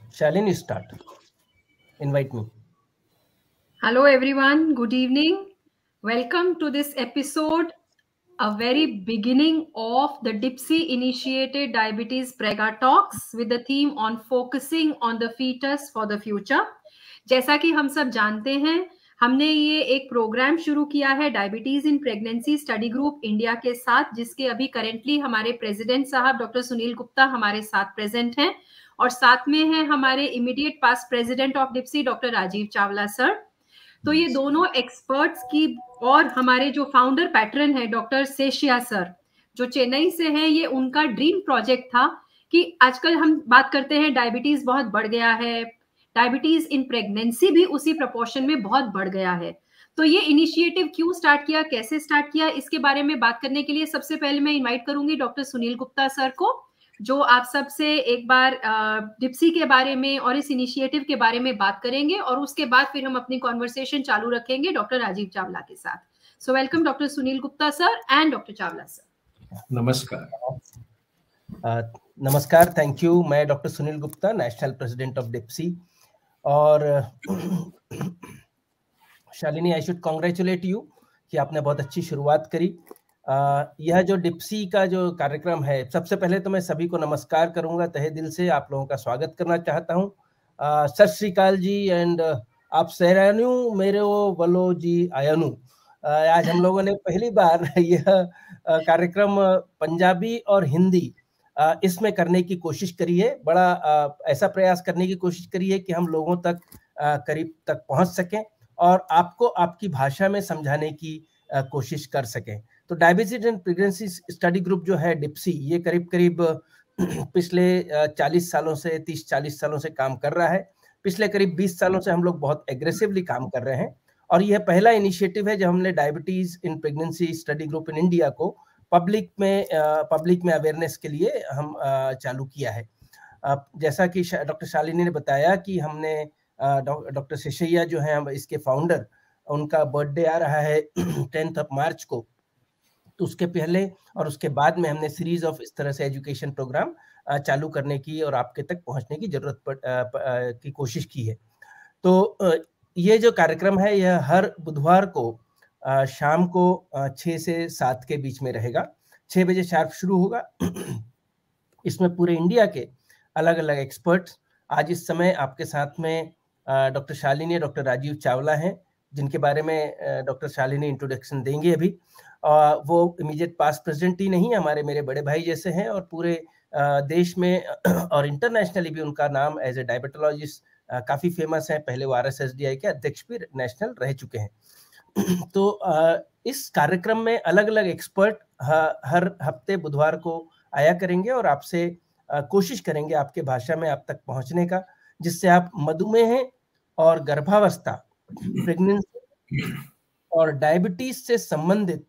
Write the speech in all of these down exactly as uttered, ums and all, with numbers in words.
Shalini, start. Invite me. Hello everyone, good evening. Welcome to this episode, a very beginning of the DIPSI initiated Diabetes Prega Talks with the theme on focusing on the fetus for the future. जैसा कि हम सब जानते हैं, हमने ये एक programme शुरू किया है diabetes in pregnancy study group India के साथ, जिसके अभी करेंटली हमारे प्रेसिडेंट साहब डॉक्टर सुनील गुप्ता हमारे साथ प्रेजेंट हैं और साथ में है हमारे immediate past president of DIPSI doctor Rajiv Chawla sir. तो ये दोनों एक्सपर्ट्स की और हमारे जो फाउंडर पैटर्न है डॉक्टर सेशिया सर जो चेन्नई से हैं, ये उनका ड्रीम प्रोजेक्ट था कि आजकल हम बात करते हैं डायबिटीज बहुत बढ़ गया है, डायबिटीज इन प्रेगनेंसी भी उसी प्रोपोर्शन में बहुत बढ़ गया है। तो ये इनिशिएटिव क्यों स्टार्ट किया, कैसे स्टार्ट किया, इसके बारे में बात करने के लिए सबसे पहले मैं इनवाइट करूंगी डॉक्टर सुनील गुप्ता सर को, जो आप सबसे एक बार डिप्सी के बारे में और इस इनिशिएटिव के बारे में बात करेंगे और उसके बाद फिर हम अपनी कॉन्वर्सेशन चालू रखेंगे डॉक्टर राजीव चावला के साथ। So welcome doctor Sunil Gupta sir and doctor Chawla sir. नमस्कार। uh, नमस्कार, थैंक यू। मैं doctor Sunil Gupta, national president of DIPSI. और Shalini, I should congratulate you कि आपने बहुत अच्छी शुरुआत करी। Uh, यह जो डिप्सी का जो कार्यक्रम है, सबसे पहले तो मैं सभी को नमस्कार करूंगा, तहे दिल से आप लोगों का स्वागत करना चाहता हूं। uh, सत श्री अकाल जी एंड uh, आप सैरानू मेरे वो वलो जी आयनु। uh, आज हम लोगों ने पहली बार यह uh, कार्यक्रम पंजाबी और हिंदी uh, इसमें करने की कोशिश करी है। बड़ा uh, ऐसा प्रयास करने की कोशिश करी है कि हम लोगों तक uh, करीब तक पहुंच सकें और आपको आपकी भाषा में समझाने की uh, कोशिश कर सकें। तो diabetes and pregnancy study group जो है डिप्सी, ये करीब करीब पिछले चालीस सालों से तीस चालीस सालों से काम कर रहा है। पिछले करीब बीस सालों से हम लोग बहुत एग्रेसिवली काम कर रहे हैं और यह पहला इनिशिएटिव है जब हमने diabetes in pregnancy study group in India को पब्लिक में पब्लिक में अवेयरनेस के लिए हम चालू किया है। जैसा कि डॉक्टर शालिनी ने बताया कि हमने डॉक्टर शेषैया जो है हम इसके फाउंडर, उनका बर्थडे आ रहा है टेंथ ऑफ मार्च को, तो उसके पहले और उसके बाद में हमने सीरीज ऑफ इस तरह से एजुकेशन प्रोग्राम चालू करने की और आपके तक पहुंचने की जरूरत पर, की कोशिश की है। तो ये जो कार्यक्रम है यह हर बुधवार को शाम को छः से सात के बीच में रहेगा। छः बजे शार्प शुरू होगा। इसमें पूरे इंडिया के अलग अलग एक्सपर्ट्स, आज इस समय आपके साथ में डॉक्टर शालिनी, डॉक्टर राजीव चावला हैं, जिनके बारे में डॉक्टर शालिनी इंट्रोडक्शन देंगे अभी। Uh, वो इमीडिएट पास्ट प्रेसिडेंट ही नहीं, हमारे मेरे बड़े भाई जैसे हैं और पूरे uh, देश में और इंटरनेशनली भी उनका नाम एज ए डायबिटोलॉजिस्ट uh, काफ़ी फेमस है। पहले वो R S S D I के अध्यक्ष भी नेशनल रह चुके हैं। तो uh, इस कार्यक्रम में अलग अलग एक्सपर्ट हर हफ्ते बुधवार को आया करेंगे और आपसे uh, कोशिश करेंगे आपके भाषा में आप तक पहुंचने का, जिससे आप मधुमेह और गर्भावस्था, प्रेगनेंसी और डायबिटीज से संबंधित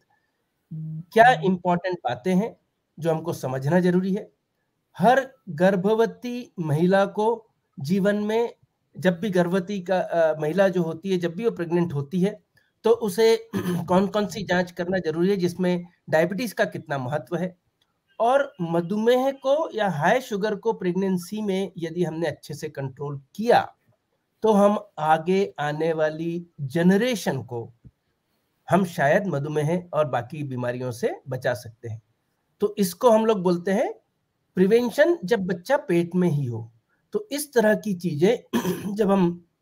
क्या इंपॉर्टेंट बातें हैं जो हमको समझना जरूरी है। हर गर्भवती महिला को जीवन में, जब भी गर्भवती का आ, महिला जो होती है, जब भी वो प्रेग्नेंट होती है, तो उसे कौन कौन सी जांच करना जरूरी है, जिसमें डायबिटीज का कितना महत्व है, और मधुमेह को या हाई शुगर को प्रेगनेंसी में यदि हमने अच्छे से कंट्रोल किया तो हम आगे आने वाली जनरेशन को हम शायद मधुमेह और बाकी बीमारियों से बचा सकते हैं। तो इसको हम लोग बोलते हैं प्रिवेंशन, जब बच्चा पेट में ही हो। तो इस तरह की चीजें जब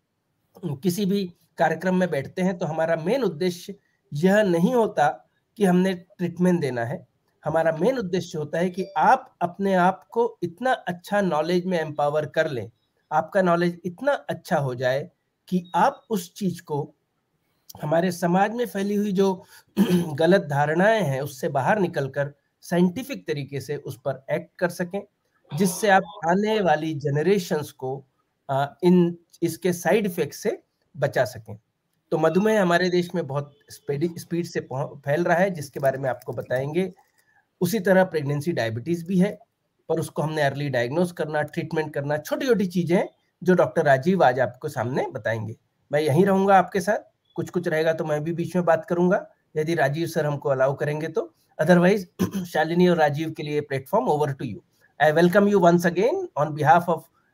हम किसी भी कार्यक्रम में बैठते हैं तो हमारा मेन उद्देश्य यह नहीं होता कि हमने ट्रीटमेंट देना है। हमारा मेन उद्देश्य होता है कि आप अपने आप को इतना अच्छा नॉलेज में एम्पावर कर लें, आपका नॉलेज इतना अच्छा हो जाए कि आप उस चीज को, हमारे समाज में फैली हुई जो गलत धारणाएं हैं, उससे बाहर निकलकर साइंटिफिक तरीके से उस पर एक्ट कर सकें, जिससे आप आने वाली जनरेशन्स को आ, इन इसके साइड इफेक्ट से बचा सकें। तो मधुमेह हमारे देश में बहुत स्पीड से फैल रहा है, जिसके बारे में आपको बताएंगे। उसी तरह प्रेगनेंसी डायबिटीज भी है, पर उसको हमने अर्ली डायग्नोज करना, ट्रीटमेंट करना, छोटी छोटी चीजें जो डॉक्टर राजीव आज आपको सामने बताएंगे। मैं यहीं रहूंगा आपके साथ, कुछ कुछ रहेगा तो मैं भी बीच में बात करूंगा यदि राजीव सर हमको अलाउ करेंगे तो। अदरवाइज शालिनी और राजीव के लिए platform over to you. I welcome you once again on behalf of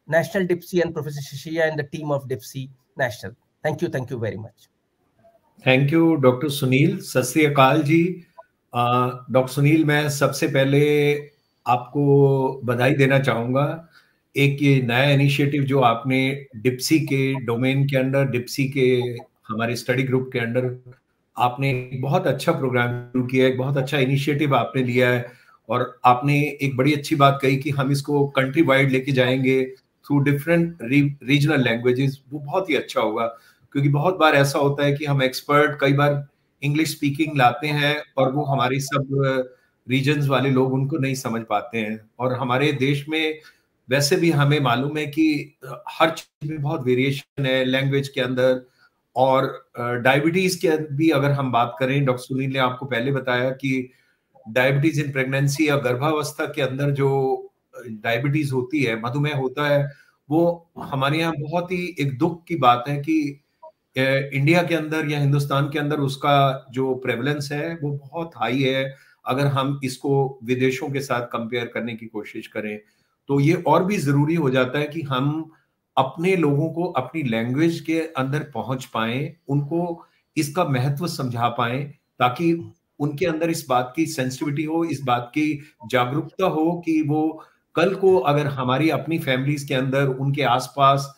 National DIPSI and Professor Shishia and the team of DIPSI National. Thank you, thank you very much. Thank you doctor Sunil. Sat Sri अकाल जी। Doctor Sunil, मैं सबसे पहले आपको बधाई देना चाहूँगा। एक ये नया इनिशिएटिव जो आपने डिप्सी के डोमेन के अंडर, डिप्सी के हमारे स्टडी ग्रुप के अंडर आपने एक बहुत अच्छा प्रोग्राम शुरू किया है, एक बहुत अच्छा इनिशिएटिव आपने लिया है, और आपने एक बड़ी अच्छी बात कही कि हम इसको कंट्री वाइड लेके जाएंगे थ्रू डिफरेंट रीजनल लैंग्वेजेस। वो बहुत ही अच्छा होगा, क्योंकि बहुत बार ऐसा होता है कि हम एक्सपर्ट कई बार इंग्लिश स्पीकिंग लाते हैं और वो हमारे सब रीजन्स वाले लोग उनको नहीं समझ पाते हैं। और हमारे देश में वैसे भी हमें मालूम है कि हर चीज में बहुत वेरिएशन है लैंग्वेज के अंदर। और डायबिटीज के भी अगर हम बात करें, डॉक्टर सुनील ने आपको पहले बताया कि डायबिटीज इन प्रेगनेंसी या गर्भावस्था के अंदर जो डायबिटीज होती है, मधुमेह होता है, वो हमारे यहाँ बहुत ही एक दुख की बात है कि इंडिया के अंदर या हिंदुस्तान के अंदर उसका जो प्रेवलेंस है वो बहुत हाई है। अगर हम इसको विदेशों के साथ कंपेयर करने की कोशिश करें तो ये और भी जरूरी हो जाता है कि हम अपने लोगों को अपनी लैंग्वेज के अंदर पहुंच पाएं, उनको इसका महत्व समझा पाएं, ताकि उनके अंदर इस बात की सेंसिटिविटी हो, इस बात की जागरूकता हो कि वो कल को अगर हमारी अपनी फैमिलीज के अंदर, उनके आसपास,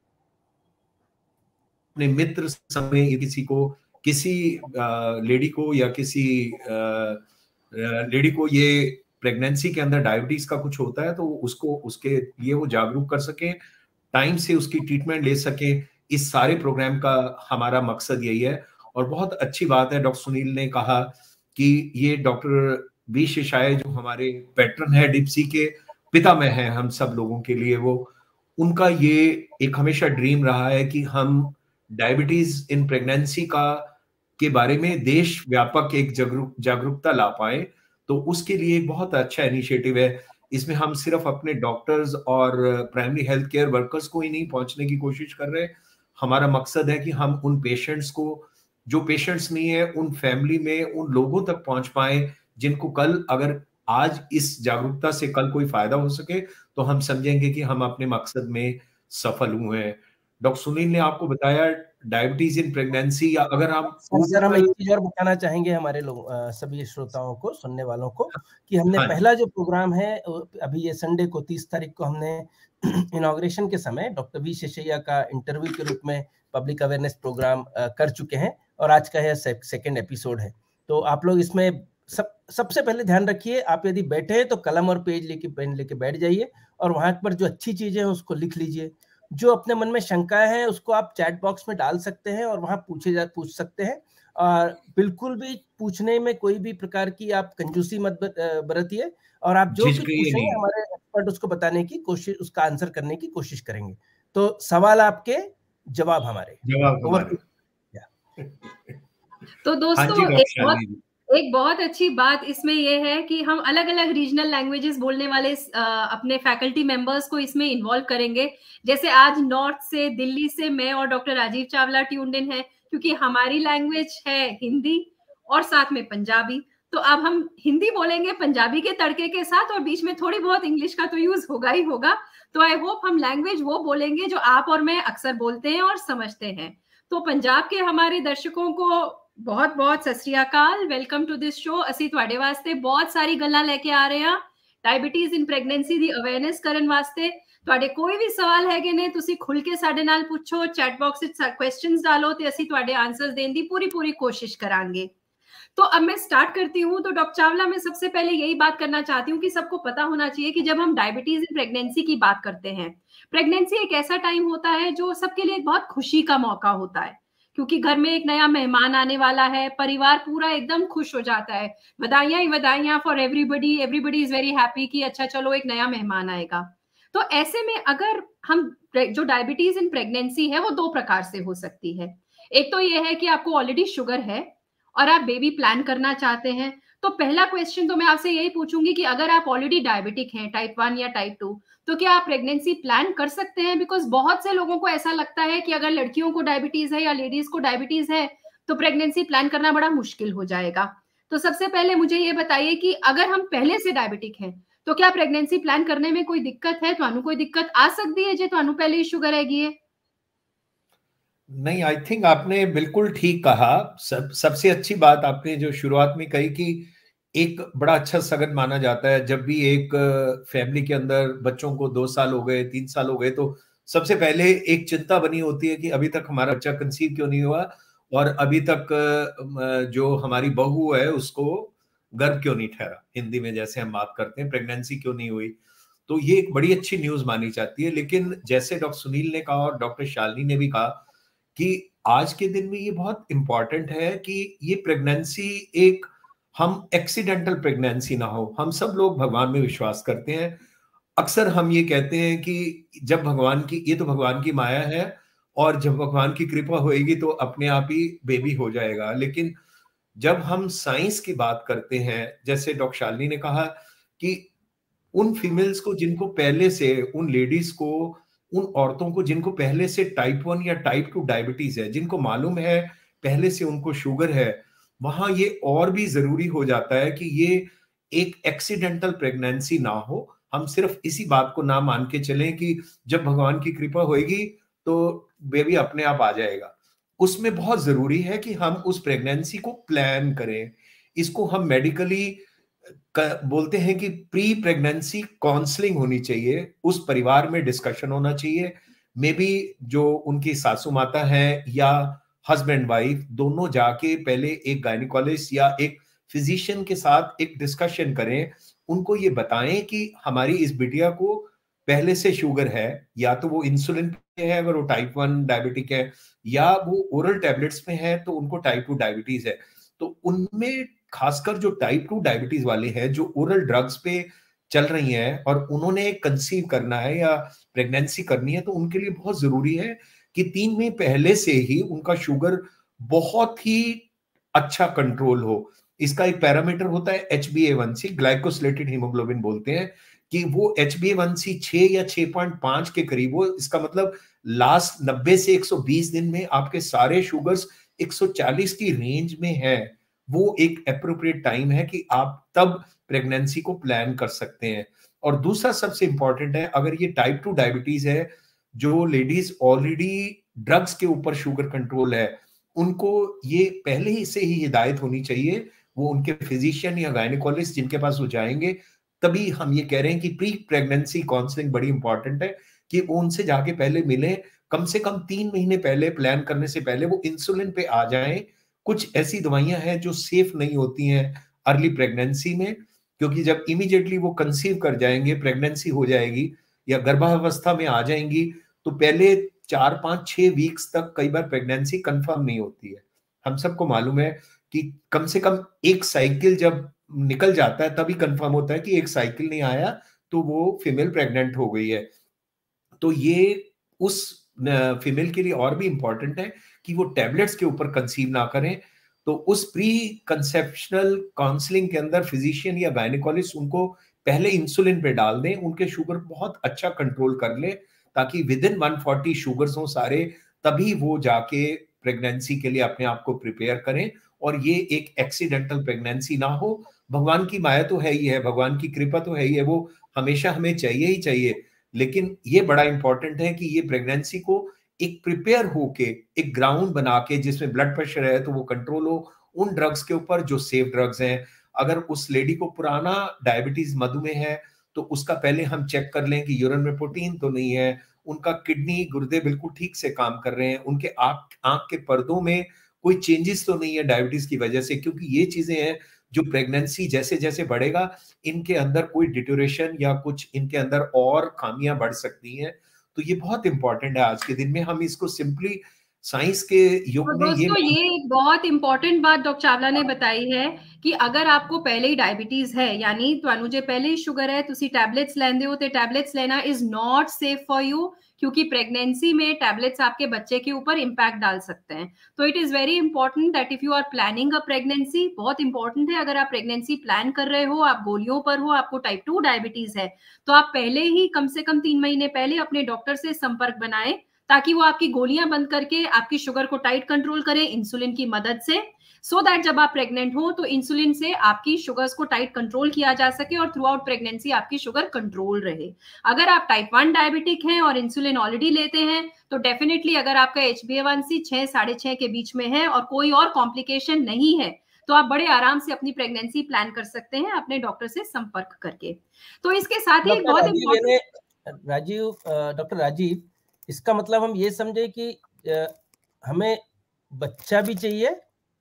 अपने मित्र समय किसी को, किसी लेडी को या किसी लेडी को ये प्रेगनेंसी के अंदर डायबिटीज का कुछ होता है तो उसको उसके लिए वो जागरूक कर सके, टाइम से उसकी ट्रीटमेंट ले सके। इस सारे प्रोग्राम का हमारा मकसद यही है। और बहुत अच्छी बात है डॉक्टर सुनील ने कहा कि ये डॉक्टर वी शेषाय जो हमारे पैटर्न है डिप्सी के, पितामह है हम सब लोगों के लिए, वो उनका ये एक हमेशा ड्रीम रहा है कि हम डायबिटीज इन प्रेगनेंसी का के बारे में देश व्यापक एक जागरूकता ला पाए। तो उसके लिए एक बहुत अच्छा इनिशिएटिव है। इसमें हम सिर्फ अपने डॉक्टर्स और प्राइमरी हेल्थ केयर वर्कर्स को ही नहीं पहुंचने की कोशिश कर रहे। हमारा मकसद है कि हम उन पेशेंट्स को, जो पेशेंट्स नहीं है, उन फैमिली में उन लोगों तक पहुंच पाए जिनको कल, अगर आज इस जागरूकता से कल कोई फायदा हो सके तो हम समझेंगे कि हम अपने मकसद में सफल हुए हैं। डॉक्टर सुनील ने आपको बताया डायबिटीज इन प्रेगनेंसी, या अगर हम सर हम एक चीज और बताना चाहेंगे हमारे लोग, सभी श्रोताओं को, सुनने वालों को, कि हमने हाँ, पहला जो प्रोग्राम है अभी ये संडे को तीस तारीख को हमने इनॉग्रेशन के समय डॉक्टर वी शेषैया का इंटरव्यू के रूप में पब्लिक अवेयरनेस प्रोग्राम कर चुके हैं, और आज का यह सेकेंड एपिसोड है। तो आप लोग इसमें सब सबसे पहले ध्यान रखिए, आप यदि बैठे हैं तो कलम और पेज लेके पेन लेके बैठ जाइए, और वहां पर जो अच्छी चीजें हैं उसको लिख लीजिए। जो अपने मन में शंकाएं हैं उसको आप चैट बॉक्स में डाल सकते हैं और वहां पूछे जा पूछ सकते हैं। और बिल्कुल भी पूछने में कोई भी प्रकार की आप कंजूसी मत बरतिए, और आप जो कुछ पूछेंगे हमारे एक्सपर्ट उसको बताने की कोशिश, उसका आंसर करने की कोशिश करेंगे। तो सवाल आपके, जवाब हमारे। जवाब हमारे। तो दोस्तों एक बहुत एक बहुत अच्छी बात इसमें यह है कि हम अलग अलग रीजनल लैंग्वेजेस बोलने वाले आ, अपने फैकल्टी मेंबर्स को इसमें इन्वॉल्व करेंगे। जैसे आज नॉर्थ से, दिल्ली से मैं और doctor Rajiv Chawla tuned in है, क्योंकि हमारी लैंग्वेज है हिंदी और साथ में पंजाबी। तो अब हम हिंदी बोलेंगे पंजाबी के तड़के के साथ, और बीच में थोड़ी बहुत इंग्लिश का तो यूज होगा ही होगा। तो आई होप हम लैंग्वेज वो बोलेंगे जो आप और मैं अक्सर बोलते हैं और समझते हैं। तो पंजाब के हमारे दर्शकों को बहुत बहुत सत श्री अकाल, वेलकम टू दिस शो। ਅਸੀਂ ਤੁਹਾਡੇ ਵਾਸਤੇ ਬਹੁਤ ਸਾਰੀ ਗੱਲਾਂ ਲੈ ਕੇ ਆ ਰਹੇ ਹਾਂ ਡਾਇਬੀਟੀਜ਼ ਇਨ ਪ੍ਰੈਗਨੈਂਸੀ ਦੀ ਅਵੇਅਰਨੈਸ ਕਰਨ ਵਾਸਤੇ। ਤੁਹਾਡੇ ਕੋਈ ਵੀ ਸਵਾਲ ਹੈਗੇ ਨੇ ਤੁਸੀਂ ਖੁੱਲ ਕੇ ਸਾਡੇ ਨਾਲ ਪੁੱਛੋ, ਚੈਟ ਬਾਕਸ ਵਿੱਚ ਕੁਐਸਚਨਸ डालो ਤੇ ਅਸੀਂ ਤੁਹਾਡੇ आंसर्स देने ਦੀ पूरी पूरी कोशिश करांगे। तो अब मैं स्टार्ट करती हूँ। तो डॉक्टर चावला, मैं सबसे पहले यही बात करना चाहती हूँ कि सबको पता होना चाहिए कि जब हम डायबिटीज इन प्रेगनेंसी की बात करते हैं, प्रेगनेंसी एक ऐसा टाइम होता है जो सबके लिए बहुत खुशी का मौका होता है, क्योंकि घर में एक नया मेहमान आने वाला है, परिवार पूरा एकदम खुश हो जाता है, बधाइयां ही बधाइयां for everybody, everybody is very happy कि अच्छा चलो एक नया मेहमान आएगा। तो ऐसे में अगर हम, जो डायबिटीज इन प्रेगनेंसी है वो दो प्रकार से हो सकती है। एक तो ये है कि आपको ऑलरेडी शुगर है और आप बेबी प्लान करना चाहते हैं। तो पहला क्वेश्चन तो मैं आपसे यही पूछूंगी कि अगर आप ऑलरेडी डायबिटिक हैं, टाइप वन या टाइप टू, तो क्या आप प्रेगनेंसी प्लान कर सकते हैं? बिकॉज बहुत से लोगों को ऐसा लगता है कि अगर लड़कियों को डायबिटीज है या लेडीज को डायबिटीज है तो प्रेगनेंसी प्लान करना बड़ा मुश्किल हो जाएगा। तो सबसे पहले मुझे ये बताइए कि अगर हम पहले से डायबिटिक हैं तो क्या प्रेगनेंसी प्लान करने में कोई दिक्कत है? ਤੁਹਾਨੂੰ कोई दिक्कत आ सकती है जे ਤੁਹਾਨੂੰ पहले ही शुगर हैगी है? नहीं, आई थिंक आपने बिल्कुल ठीक कहा। सब सबसे अच्छी बात आपने जो शुरुआत में कही कि एक बड़ा अच्छा सगन माना जाता है जब भी एक फैमिली के अंदर बच्चों को दो साल हो गए, तीन साल हो गए, तो सबसे पहले एक चिंता बनी होती है कि अभी तक हमारा बच्चा कंसीव क्यों नहीं हुआ और अभी तक जो हमारी बहू है उसको गर्भ क्यों नहीं ठहरा, हिंदी में जैसे हम बात करते हैं, प्रेगनेंसी क्यों नहीं हुई। तो ये एक बड़ी अच्छी न्यूज मानी जाती है। लेकिन जैसे डॉक्टर सुनील ने कहा और डॉक्टर शालिनी ने भी कहा कि आज के दिन में ये बहुत इंपॉर्टेंट है कि ये प्रेगनेंसी एक हम एक्सीडेंटल प्रेगनेंसी ना हो। हम सब लोग भगवान में विश्वास करते हैं। अक्सर हम ये कहते हैं कि जब भगवान की, ये तो भगवान की माया है और जब भगवान की कृपा होएगी तो अपने आप ही बेबी हो जाएगा। लेकिन जब हम साइंस की बात करते हैं, जैसे डॉक्टर शालिनी ने कहा कि उन फीमेल्स को जिनको पहले से, उन लेडीज को, उन औरतों को जिनको पहले से टाइप वन या टाइप टू डायबिटीज है, जिनको मालूम है पहले से उनको शुगर है, वहां ये और भी जरूरी हो जाता है कि ये एक एक्सीडेंटल प्रेगनेंसी ना हो। हम सिर्फ इसी बात को ना मान के चलें कि जब भगवान की कृपा होगी तो बेबी अपने आप आ जाएगा। उसमें बहुत जरूरी है कि हम उस प्रेगनेंसी को प्लान करें। इसको हम मेडिकली बोलते हैं कि प्री प्रेगनेंसी काउंसलिंग होनी चाहिए, उस परिवार में डिस्कशन होना चाहिए। मे बी जो उनकी सासू माता है या हस्बैंड वाइफ दोनों जाके पहले एक गायनिकोलॉजिस्ट या एक फिजिशियन के साथ एक डिस्कशन करें, उनको ये बताएं कि हमारी इस बिटिया को पहले से शुगर है, या तो वो इंसुलिन पे है अगर वो टाइप वन डायबिटिक है, या वो ओरल टैबलेट्स में है तो उनको टाइप टू डायबिटीज है। तो उनमें खासकर जो टाइप टू डायबिटीज वाले हैं, जो ओरल ड्रग्स पे चल रही हैं और उन्होंने कंसीव करना है या प्रेगनेंसी करनी है, तो उनके लिए बहुत जरूरी है कि तीन महीने पहले से ही उनका शुगर बहुत ही अच्छा कंट्रोल हो। इसका एक पैरामीटर होता है H B A one C, glycosylated haemoglobin बोलते हैं, कि वो H B A one C छह या छह पॉइंट पांच के करीब हो। इसका मतलब लास्ट नब्बे से एक सौ बीस दिन में आपके सारे शुगर्स एक सौ चालीस की रेंज में है। वो एक एप्रोप्रिएट टाइम है कि आप तब प्रेगनेंसी को प्लान कर सकते हैं। और दूसरा सबसे इंपॉर्टेंट है, अगर ये टाइप टू डायबिटीज है, जो लेडीज ऑलरेडी ड्रग्स के ऊपर शुगर कंट्रोल है, उनको ये पहले ही से ही हिदायत होनी चाहिए, वो उनके फिजिशियन या गायनिकोलॉजिस्ट जिनके पास वो जाएंगे, तभी हम ये कह रहे हैं कि प्री प्रेगनेंसी काउंसलिंग बड़ी इंपॉर्टेंट है कि वो उनसे जाके पहले मिले, कम से कम तीन महीने पहले, प्लान करने से पहले वो इंसुलिन पे आ जाएं। कुछ ऐसी दवाइयां हैं जो सेफ नहीं होती हैं अर्ली प्रेगनेंसी में, क्योंकि जब इमीडिएटली वो कंसीव कर जाएंगे, प्रेगनेंसी हो जाएगी या गर्भावस्था में आ जाएंगी, तो पहले चार पांच छह वीक्स तक कई बार प्रेगनेंसी कंफर्म नहीं होती है। हम सबको मालूम है कि कम से कम एक साइकिल जब निकल जाता है तभी कंफर्म होता है कि एक साइकिल नहीं आया तो वो फीमेल प्रेग्नेंट हो गई है। तो ये उस फीमेल के लिए और भी इंपॉर्टेंट है कि वो टैबलेट्स के ऊपर कंसीव ना करें। तो उस प्री कंसेप्शनल काउंसलिंग के अंदर फिजिशियन या गायनिकोलॉजिस्ट उनको पहले इंसुलिन पे डाल दें, उनके शुगर बहुत अच्छा कंट्रोल कर ले, ताकि विद इन एक सौ चालीस शुगर्स हो सारे, तभी वो जाके प्रेगनेंसी के लिए अपने आप को प्रिपेयर करें और ये एक एक्सीडेंटल प्रेगनेंसी ना हो। भगवान की माया तो है ही है, भगवान की कृपा तो है ही है, वो हमेशा हमें चाहिए ही चाहिए। लेकिन ये बड़ा इंपॉर्टेंट है कि ये प्रेगनेंसी को एक प्रिपेयर होके, एक ग्राउंड बना के, जिसमें ब्लड प्रेशर है तो वो कंट्रोल हो उन ड्रग्स के ऊपर जो सेफ ड्रग्स हैं। अगर उस लेडी को पुराना डायबिटीज, मधुमेह है, तो उसका पहले हम चेक कर लें कि यूरिन में प्रोटीन तो नहीं है, उनका किडनी, गुर्दे बिल्कुल ठीक से काम कर रहे हैं, उनके आंख आंख के पर्दों में कोई चेंजेस तो नहीं है डायबिटीज की वजह से, क्योंकि ये चीजें हैं जो प्रेगनेंसी जैसे जैसे बढ़ेगा इनके अंदर कोई डिटोरेशन या कुछ इनके अंदर और खामियां बढ़ सकती हैं। तो ये बहुत इंपॉर्टेंट है आज के दिन में। हम इसको सिंपली साइंस के युग तो में ये दोस्तों ये एक बहुत इंपॉर्टेंट बात डॉक्टर चावला ने बताई है कि अगर आपको पहले ही डायबिटीज है, यानी ਤੁਹਾਨੂੰ ਜੇ ਪਹਿਲੇ ਹੀ शुगर है, ਤੁਸੀਂ टैबलेट्स लेंदे हो, तो टैबलेट्स लेना is not safe for you, क्योंकि प्रेगनेंसी में टैबलेट्स आपके बच्चे के ऊपर इम्पैक्ट डाल सकते हैं। तो it is very important that if you are planning a pregnancy, बहुत इंपॉर्टेंट है, अगर आप प्रेगनेंसी प्लान कर रहे हो, आप गोलियों पर हो, आपको टाइप टू डायबिटीज है, तो आप पहले ही कम से कम तीन महीने पहले अपने डॉक्टर से संपर्क बनाएं, ताकि वो आपकी गोलियां बंद करके आपकी शुगर को टाइट कंट्रोल करें इंसुलिन की मदद से। सो दैट जब आप प्रेग्नेंट हो तो इंसुलिन से आपकी शुगर्स को टाइट कंट्रोल किया जा सके और थ्रू आउट प्रेगनेंसी आपकी शुगर कंट्रोल रहे। अगर आप टाइप वन डायबिटिक हैं और इंसुलिन ऑलरेडी लेते हैं तो डेफिनेटली अगर आपका H B A one C छह साढ़े छह के बीच में है और कोई और कॉम्प्लिकेशन नहीं है तो आप बड़े आराम से अपनी प्रेगनेंसी प्लान कर सकते हैं अपने डॉक्टर से संपर्क करके। तो इसके साथ ही बहुत इम्पोर्टेंट राजीव डॉक्टर राजीव, इसका मतलब हम ये समझे कि आ, हमें बच्चा भी चाहिए